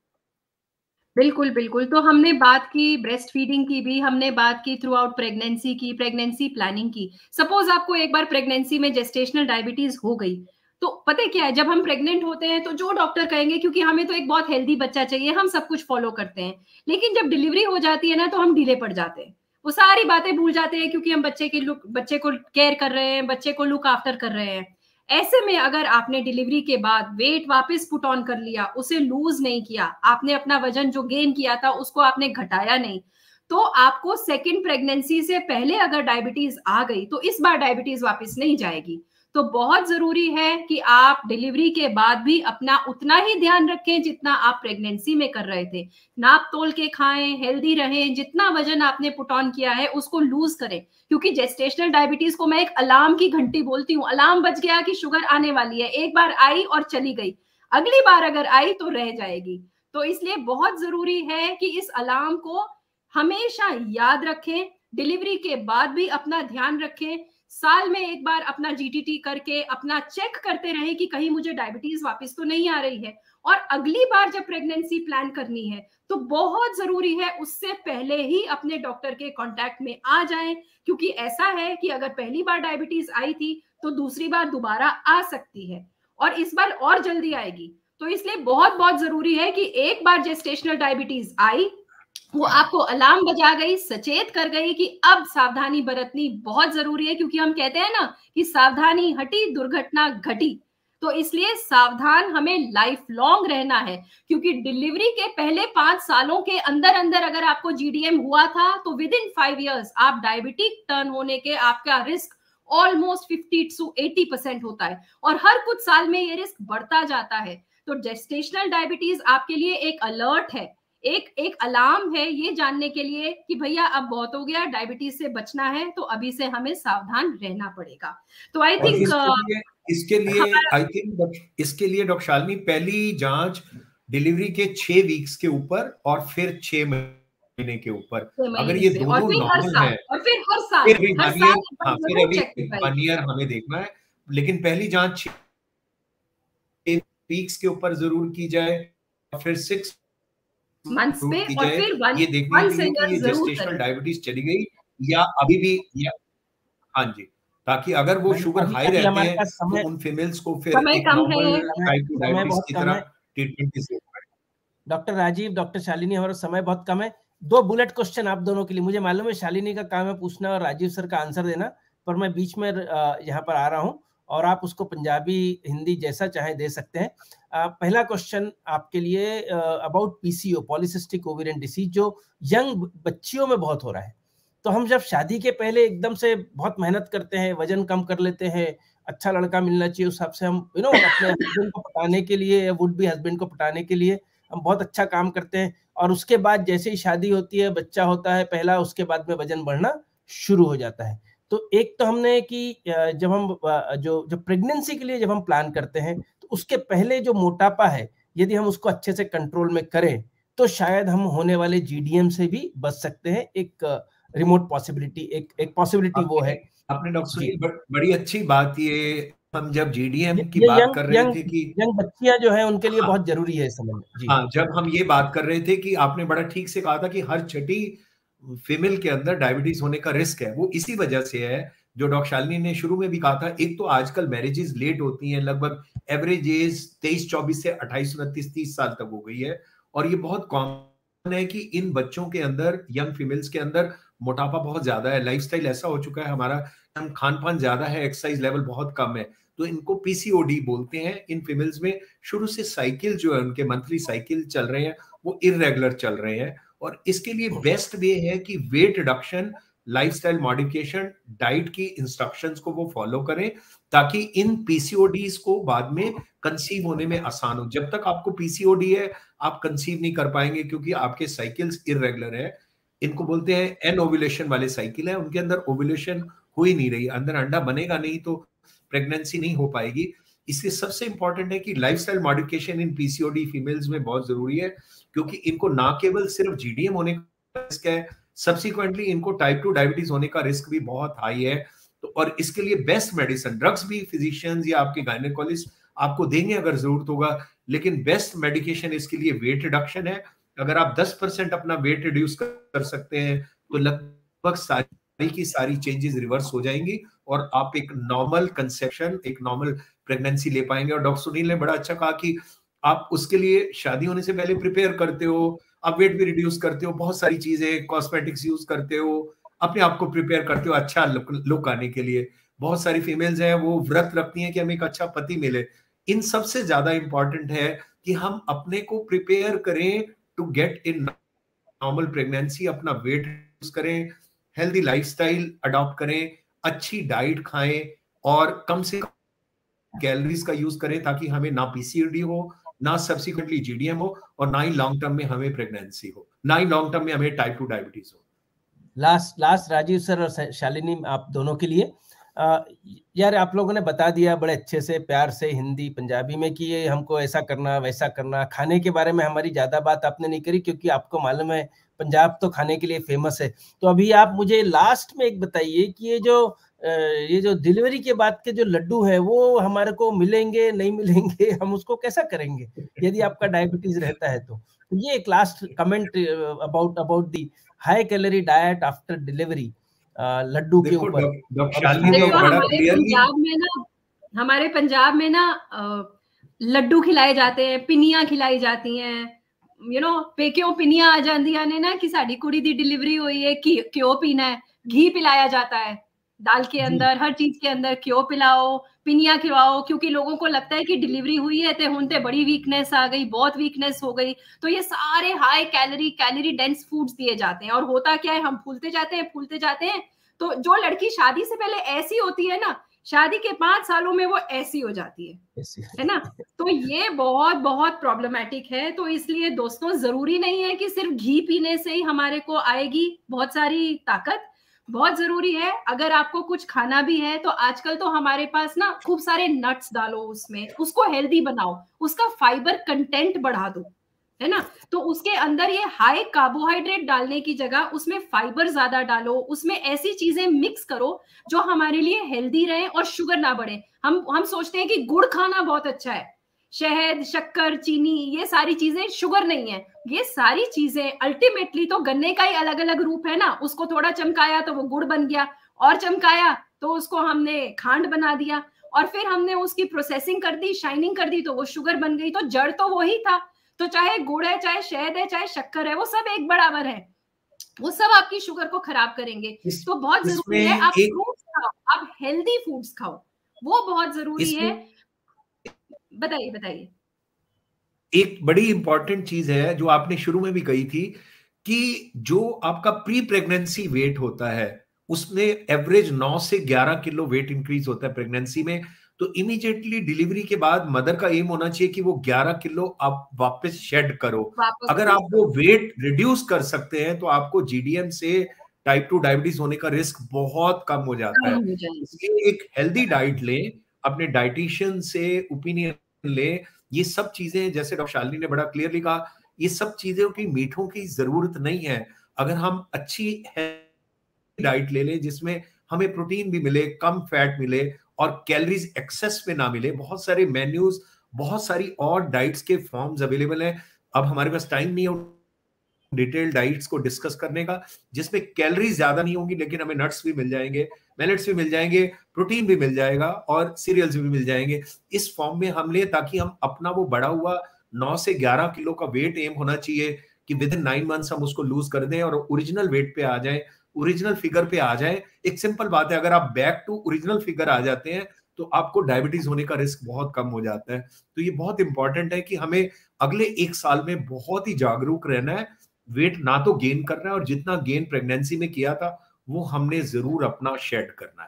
बिल्कुल बिल्कुल। तो हमने बात की ब्रेस्ट फीडिंग की भी, हमने बात की थ्रू आउट प्रेगनेंसी की, प्रेगनेंसी प्लानिंग की। सपोज आपको एक बार प्रेगनेंसी में जेस्टेशनल डायबिटीज हो गई, तो पता क्या है, जब हम प्रेग्नेंट होते हैं तो जो डॉक्टर कहेंगे, क्योंकि हमें तो एक बहुत हेल्दी बच्चा चाहिए, हम सब कुछ फॉलो करते हैं, लेकिन जब डिलीवरी हो जाती है ना, तो हम ढीले पड़ जाते हैं, वो सारी बातें भूल जाते हैं, क्योंकि हम बच्चे की लुक बच्चे को केयर कर रहे हैं, बच्चे को लुक आफ्टर कर रहे हैं। ऐसे में अगर आपने डिलीवरी के बाद वेट वापस पुट ऑन कर लिया, उसे लूज नहीं किया, आपने अपना वजन जो गेन किया था उसको आपने घटाया नहीं, तो आपको सेकेंड प्रेगनेंसी से पहले अगर डायबिटीज आ गई तो इस बार डायबिटीज वापस नहीं जाएगी। तो बहुत जरूरी है कि आप डिलीवरी के बाद भी अपना उतना ही ध्यान रखें जितना आप प्रेगनेंसी में कर रहे थे। नाप तोल के खाएं, हेल्दी रहें, जितना वजन आपने पुट ऑन किया है उसको लूज करें, क्योंकि जेस्टेशनल डायबिटीज को मैं एक अलार्म की घंटी बोलती हूँ। अलार्म बज गया कि शुगर आने वाली है, एक बार आई और चली गई, अगली बार अगर आई तो रह जाएगी। तो इसलिए बहुत जरूरी है कि इस अलार्म को हमेशा याद रखें, डिलीवरी के बाद भी अपना ध्यान रखें, साल में एक बार अपना जीटीटी करके अपना चेक करते रहे कि कहीं मुझे डायबिटीज वापस तो नहीं आ रही है। और अगली बार जब प्रेगनेंसी प्लान करनी है तो बहुत जरूरी है उससे पहले ही अपने डॉक्टर के कांटेक्ट में आ जाएं, क्योंकि ऐसा है कि अगर पहली बार डायबिटीज आई थी तो दूसरी बार दोबारा आ सकती है, और इस बार और जल्दी आएगी। तो इसलिए बहुत बहुत जरूरी है कि एक बार जेस्टेशनल डायबिटीज आई, वो आपको अलार्म बजा गई, सचेत कर गई कि अब सावधानी बरतनी बहुत जरूरी है, क्योंकि हम कहते हैं ना कि सावधानी हटी दुर्घटना घटी। तो इसलिए सावधान हमें लाइफ लॉन्ग रहना है, क्योंकि डिलीवरी के पहले पांच सालों के अंदर अंदर अगर आपको जीडीएम हुआ था तो विद इन फाइव इयर्स आप डायबिटिक टर्न होने के आपका risk almost fifty to eighty percent होता है, और हर कुछ साल में ये रिस्क बढ़ता जाता है। तो जेस्टेशनल डायबिटीज आपके लिए एक अलर्ट है, एक एक अलार्म है ये जानने के लिए कि भैया अब बहुत हो गया, डायबिटीज से बचना है, तो अभी से हमें सावधान रहना पड़ेगा। तो आई थिंक इसके लिए आई थिंक इसके लिए डॉक्टर शालिनी पहली जांच डिलीवरी के छह वीक्स के ऊपर और फिर छह महीने के ऊपर, अगर ये दोनों नॉर्मल है और फिर हर साल फिर भी वन ईयर, हाँ फिर अभी वन ईयर हमें देखना है, लेकिन पहली जांच छह वीक्स के ऊपर जरूर की जाए और फिर सिक्स मंथ्स पे की और जाए, फिर वन, ये देखने के लिए कि ये जेस्टेशनल डायबिटीज चली गई या अभी भी, या हाँ जी, ताकि अगर वो शुगर हाई रहते हैं तो उन फीमेल्स को फिर एक नॉर्मल टाइप टू डायबिटीज की तरह ट्रीटमेंट की जरूरत है। डॉक्टर राजीव, डॉक्टर शालिनी, हमारा समय बहुत कम है, दो बुलेट क्वेश्चन आप दोनों के लिए। मुझे मालूम है शालिनी का काम है पूछना और राजीव सर का आंसर देना, पर मैं बीच में यहाँ पर आ रहा हूँ और आप उसको पंजाबी हिंदी जैसा चाहे दे सकते हैं। पहला क्वेश्चन आपके लिए about PCO, polycystic ovarian disease, जो यंग बच्चियों में बहुत हो रहा है। तो हम जब शादी के पहले एकदम से बहुत मेहनत करते हैं, वजन कम कर लेते हैं, अच्छा लड़का मिलना चाहिए, उस हिसाब से हम यू नो अपने हस्बैंड को पटाने के लिए, वुड बी हस्बैंड को पटाने के लिए हम बहुत अच्छा काम करते हैं, और उसके बाद जैसे ही शादी होती है, बच्चा होता है पहला, उसके बाद में वजन बढ़ना शुरू हो जाता है। तो एक तो हमने कि जब हम जो जो प्रेगनेंसी के लिए जब हम प्लान करते हैं, तो उसके पहले जो मोटापा है, यदि हम उसको अच्छे से कंट्रोल में करें तो शायद हम होने वाले जीडीएम से भी बच सकते हैं। एक रिमोट पॉसिबिलिटी, एक एक पॉसिबिलिटी वो है। आपने डॉक्टर सुनील बड़ी अच्छी बात, ये हम जब जीडीएम की ये बात यंग, कर रहे यंग, थे कि यंग बच्चियां जो है उनके लिए हाँ, बहुत जरूरी है इस समय में जी। हाँ, जब हम ये बात कर रहे थे कि आपने बड़ा ठीक से कहा था कि हर छठी फीमेल के अंदर डायबिटीज होने का रिस्क है, वो इसी वजह से है जो डॉक्टर शालिनी ने शुरू में भी कहा था। एक तो आजकल मैरिजेस लेट होती हैं, लगभग एवरेज एज तेईस चौबीस से अट्ठाईस उनतीस तीस साल तक हो गई है, और ये बहुत कॉमन है कि इन बच्चों के अंदर, यंग फीमेल्स के अंदर मोटापा बहुत ज्यादा है, लाइफस्टाइल ऐसा हो चुका है हमारा, हम खान पान ज्यादा है, एक्सरसाइज लेवल बहुत कम है, तो इनको पीसीओडी बोलते हैं। इन फीमेल्स में शुरू से साइकिल जो है, उनके मंथली साइकिल चल रहे हैं, वो इरेगुलर चल रहे हैं, और इसके लिए बेस्ट वे है कि weight reduction, lifestyle modification, diet की इंस्ट्रक्शंस को वो फॉलो करें, ताकि इन पीसीओडीज को बाद में कंसीव होने में आसान हो। जब तक आपको पीसीओडी है, आप कंसीव नहीं कर पाएंगे, क्योंकि आपके साइकिल्स इरेगुलर है। इनको बोलते हैं एन ओव्यूलेशन वाले साइकिल है, उनके अंदर ओव्यूलेशन हो ही नहीं रही, अंदर अंडा बनेगा नहीं तो प्रेगनेंसी नहीं हो पाएगी। इसलिए सबसे इंपॉर्टेंट है कि lifestyle modification in PCOD females में बहुत जरूरी है, क्योंकि इनको ना केवल सिर्फ जीडीएम होने का रिस्क है, सब्सिक्वेंटली इनको टाइप टू डायबिटीज होने का रिस्क भी बहुत हाई है। तो और इसके लिए बेस्ट मेडिसिन, ड्रग्स भी फिजिशियंस या आपके गायनेकोलॉजिस्ट आपको देंगे अगर जरूरत होगा, लेकिन बेस्ट मेडिकेशन इसके लिए वेट रिडक्शन है। अगर आप दस परसेंट अपना वेट रिड्यूस कर सकते हैं तो लगभग सारी की सारी चेंजेस रिवर्स हो जाएंगी और आप एक नॉर्मल कंसेप्शन, एक नॉर्मल प्रेगनेंसी ले पाएंगे। और डॉक्टर सुनील ने बड़ा अच्छा कहा कि आप उसके लिए शादी होने से पहले प्रिपेयर करते हो, आप वेट भी रिड्यूस करते हो, बहुत सारी चीजें, कॉस्मेटिक्स यूज करते हो, अपने आप को प्रिपेयर करते हो अच्छा लुक, लुक आने के लिए। बहुत सारी फीमेल्स हैं वो व्रत रखती हैं कि हमें एक अच्छा पति मिले। इन सबसे ज्यादा इंपॉर्टेंट है कि हम अपने को प्रिपेयर करें to get in normal pregnancy, अपना वेट रिड्यूस करें, हेल्दी लाइफस्टाइल अडॉप्ट करें, अच्छी डाइट खाएं और कम से कम कैलोरीज का यूज करें, ताकि हमें ना पीसीओडी हो, ना सब्सिक्वेंटली जीडीएम हो, और ना ही लॉन्ग टर्म में हमें प्रेगनेंसी हो, ना ही लॉन्ग टर्म में हमें टाइप टू डायबिटीज हो। लास्ट लास्ट राजीव सर और शालिनी, आप दोनों के लिए आ, यार आप लोगों ने बता दिया बड़े अच्छे से, प्यार से, हिंदी पंजाबी में कि ये हमको ऐसा करना वैसा करना। खाने के बारे में हमारी ज्यादा बात आपने नहीं करी, क्योंकि आपको मालूम है पंजाब तो खाने के लिए फेमस है। तो अभी आप मुझे लास्ट में एक बताइए कि ये जो ये जो डिलीवरी के बाद के जो लड्डू है वो हमारे को मिलेंगे नहीं मिलेंगे, हम उसको कैसा करेंगे यदि आपका डायबिटीज रहता है तो। ये एक last comment about about the high calorie diet after delivery laddoo के ऊपर। पंजाब में ना, हमारे पंजाब में ना लड्डू खिलाए जाते हैं, पिनियां खिलाई जाती हैं, यू नो पेक्यों पिनियां आ जांदियां ने ना कि साडी कुड़ी दी डिलीवरी हुई है, कि क्यों पीना है, घी पिलाया जाता है दाल के अंदर, हर चीज के अंदर क्यों पिलाओ, पिनियां खिलाओ, क्योंकि लोगों को लगता है कि डिलीवरी हुई है तो हुन ते बड़ी वीकनेस आ गई, बहुत वीकनेस हो गई। तो ये सारे high calorie calorie dense foods दिए जाते हैं, और होता क्या है, हम फूलते जाते हैं फूलते जाते हैं। तो जो लड़की शादी से पहले ऐसी होती है ना, शादी के पांच सालों में वो ऐसी हो जाती है, है ना। तो ये बहुत बहुत प्रॉब्लमेटिक है। तो इसलिए दोस्तों, जरूरी नहीं है कि सिर्फ घी पीने से ही हमारे को आएगी बहुत सारी ताकत। बहुत जरूरी है, अगर आपको कुछ खाना भी है तो आजकल तो हमारे पास ना खूब सारे नट्स डालो उसमें, उसको हेल्दी बनाओ, उसका फाइबर कंटेंट बढ़ा दो, है ना। तो उसके अंदर ये हाई कार्बोहाइड्रेट डालने की जगह उसमें फाइबर ज्यादा डालो, उसमें ऐसी चीजें मिक्स करो जो हमारे लिए हेल्दी रहे और शुगर ना बढ़े। हम हम सोचते हैं कि गुड़ खाना बहुत अच्छा है, शहद, शक्कर, चीनी, ये सारी चीजें शुगर नहीं है। ये सारी चीजें अल्टीमेटली तो गन्ने का ही अलग अलग रूप है ना। उसको थोड़ा चमकाया तो वो गुड़ बन गया, और चमकाया तो उसको हमने खांड बना दिया, और फिर हमने उसकी प्रोसेसिंग कर दी, शाइनिंग कर दी, तो वो शुगर बन गई। तो जड़ तो वही था। तो चाहे गुड़ है, चाहे शहद है, चाहे शक्कर है, वो सब एक बराबर है, वो सब आपकी शुगर को खराब करेंगे। इस, तो बहुत जरूरी है आप फ्रूट्स खाओ, आप हेल्दी फूड्स खाओ, वो बहुत जरूरी है। बताइए बताइए। एक बड़ी इंपॉर्टेंट चीज है जो आपने शुरू में भी कही थी कि जो आपका प्री प्रेगनेंसी वेट होता है उसमें एवरेज नौ से ग्यारह किलो वेट इंक्रीज होता है प्रेगनेंसी में। तो इमीडिएटली डिलीवरी के बाद मदर का एम होना चाहिए कि वो ग्यारह किलो आप वापस शेड करो। अगर आप वो वेट रिड्यूस कर सकते हैं तो आपको जीडीएम से टाइप टू डायबिटीज होने का रिस्क बहुत कम हो जाता है। इसलिए एक हेल्दी डाइट लें, अपने डाइटिशियन से ओपिनियन ले। ये सब चीजें जैसे डॉक्टर शालिनी ने बड़ा क्लियरली कहा, ये सब चीजों की मीठों की जरूरत नहीं है। अगर हम अच्छी डाइट ले लें जिसमें हमें प्रोटीन भी मिले, कम फैट मिले और कैलोरीज एक्सेस में ना मिले। बहुत सारे मेन्यूज, बहुत सारी और डाइट्स के फॉर्म्स अवेलेबल हैं। अब हमारे पास टाइम नहीं है डिटेल डाइट्स को डिस्कस करने का, जिसमें कैलोरीज ज्यादा नहीं होंगी लेकिन हमें नट्स भी मिल जाएंगे, मिलेट्स भी मिल जाएंगे, प्रोटीन भी मिल जाएगा और सीरियल्स भी मिल जाएंगे। इस फॉर्म में हम ले ताकि हम अपना वो बढ़ा हुआ नौ से ग्यारह किलो का वेट एम होना चाहिए कि विद इन नाइन मंथ्स हम उसको लूज कर दें और ओरिजिनल वेट पे आ जाए, ओरिजिनल फिगर पे आ जाए। एक सिंपल बात है, अगर आप बैक टू ओरिजिनल फिगर आ जाते हैं तो आपको डायबिटीज होने का रिस्क बहुत कम हो जाता है। तो ये बहुत इंपॉर्टेंट है कि हमें अगले एक साल में बहुत ही जागरूक रहना है। वेट ना तो गेन करना है और जितना गेन प्रेगनेंसी में किया था वो हमने जरूर अपना शेड करना है।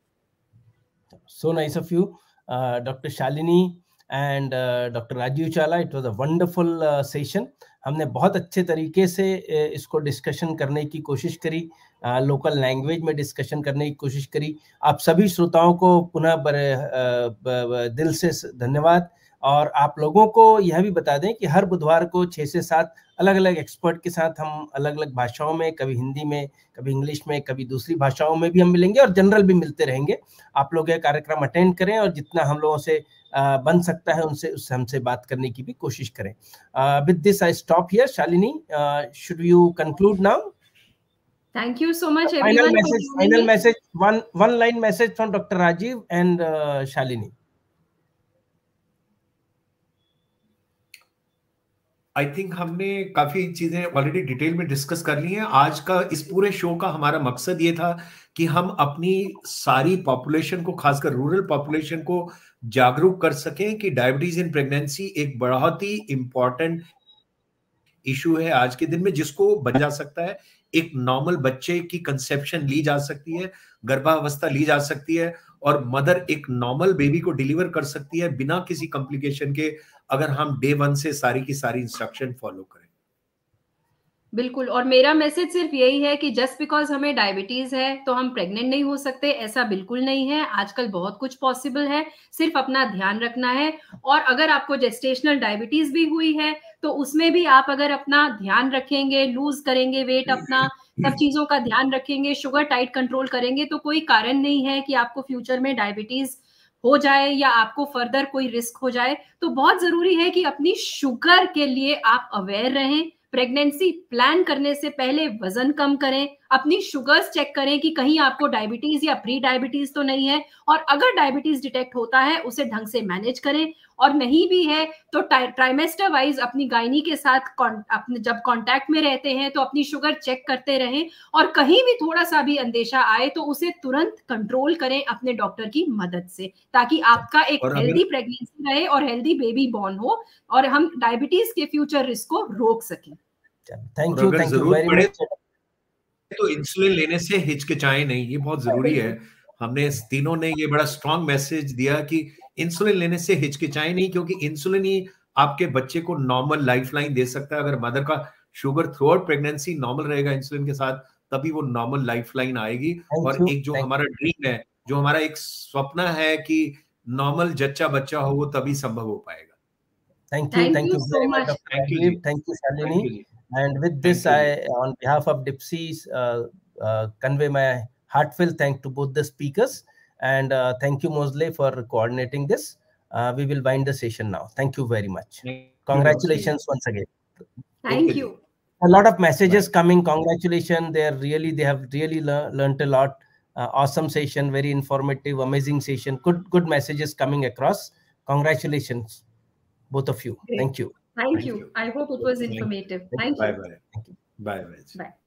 So nice of you, uh, Doctor Shalini and uh, Doctor Rajiv Chala. It was a wonderful uh, session. हमने बहुत अच्छे तरीके से इसको डिस्कशन करने की कोशिश करी, लोकल लैंग्वेज में डिस्कशन करने की कोशिश करी। आप सभी श्रोताओं को पुनः बड़े दिल से धन्यवाद। और आप लोगों को यह भी बता दें कि हर बुधवार को छः से सात अलग अलग एक्सपर्ट के साथ हम अलग अलग भाषाओं में, कभी हिंदी में, कभी इंग्लिश में, कभी दूसरी भाषाओं में भी हम मिलेंगे और जनरल भी मिलते रहेंगे। आप लोग यह कार्यक्रम अटेंड करें और जितना हम लोगों से uh, बन सकता है उनसे उससे हमसे बात करने की भी कोशिश करें। With this I stop here. Shalini, should you conclude now? Thank you so much, everyone. Final message, final message, one one line message from Doctor Rajiv and uh, Shalini. I think हमने काफी चीजें ऑलरेडी डिटेल में discuss कर ली हैं। आज का इस पूरे शो का हमारा मकसद ये था कि हम अपनी सारी पॉपुलेशन को, खासकर रूरल पॉपुलेशन को जागरूक कर सकें कि डायबिटीज इन प्रेगनेंसी एक बहुत ही इंपॉर्टेंट इशू है आज के दिन में, जिसको बचा जा सकता है। एक नॉर्मल बच्चे की कंसेप्शन ली जा सकती है, गर्भावस्था ली जा सकती है और मदर एक नॉर्मल बेबी को डिलीवर कर सकती है बिना किसी कॉम्प्लिकेशन के, अगर हम डे वन से सारी की सारी इंस्ट्रक्शन फॉलो करें। बिल्कुल। और मेरा मैसेज सिर्फ यही है कि जस्ट बिकॉज हमें डायबिटीज है तो हम प्रेग्नेंट नहीं हो सकते, ऐसा बिल्कुल नहीं है। आजकल बहुत कुछ पॉसिबल है, सिर्फ अपना ध्यान रखना है। और अगर आपको जेस्टेशनल डायबिटीज भी हुई है तो उसमें भी आप अगर अपना ध्यान रखेंगे, लूज करेंगे वेट अपना, सब चीजों का ध्यान रखेंगे, शुगर टाइट कंट्रोल करेंगे, तो कोई कारण नहीं है कि आपको फ्यूचर में डायबिटीज हो जाए या आपको फर्दर कोई रिस्क हो जाए। तो बहुत जरूरी है कि अपनी शुगर के लिए आप अवेयर रहें। प्रेगनेंसी प्लान करने से पहले वजन कम करें, अपनी शुगर्स चेक करें कि कहीं आपको डायबिटीज या प्री डायबिटीज तो नहीं है, और अगर डायबिटीज डिटेक्ट होता है उसे ढंग से मैनेज करें, और नहीं भी है तो ट्राइमेस्टर वाइज अपनी गायनी के साथ अपने जब कांटेक्ट में रहते हैं तो अपनी शुगर चेक करते रहें, और कहीं भी थोड़ा सा भी अंदेशा आए तो उसे तुरंत कंट्रोल करें अपने डॉक्टर की मदद से, ताकि आपका एक हेल्दी प्रेगनेंसी रहे और हेल्दी बेबी बॉर्न हो और हम डायबिटीज के फ्यूचर रिस्क को रोक सकें। Thank you, thank you very much. तो इंसुलिन लेने से हिचकिचाएं नहीं, ये बहुत जरूरी है। हमने तीनों ने ये बड़ा स्ट्रॉन्ग मैसेज दिया कि इंसुलिन लेने से हिचकिचाएं नहीं, क्योंकि इंसुलिन ही आपके बच्चे को नॉर्मल लाइफलाइन दे सकता है। अगर मदर का sugar throughout pregnancy normal रहेगा इंसुलिन के साथ, तभी वो नॉर्मल लाइफलाइन आएगी। और एक जो हमारा ड्रीम है, जो हमारा एक स्वप्न है कि नॉर्मल जच्चा बच्चा हो, वो तभी संभव हो पाएगा। Thank you, thank, thank you so very much, Doctor Thank you, thank you, Shalini. And with this, I, on behalf of Dipsy, uh, uh, convey my heartfelt thank to both the speakers, and uh, thank you, Mosley, for coordinating this. Uh, we will wind the session now. Thank you very much. Thank Congratulations you. once again. Thank okay. you. A lot of messages Bye. coming. Congratulations. They are really, they have really le learned a lot. Uh, awesome session, very informative, amazing session. Good, good messages coming across. Congratulations, both of you. Great. Thank you. Thank, Thank you. you. I hope it was informative. Thank you. Bye bye. Bye bye. Bye.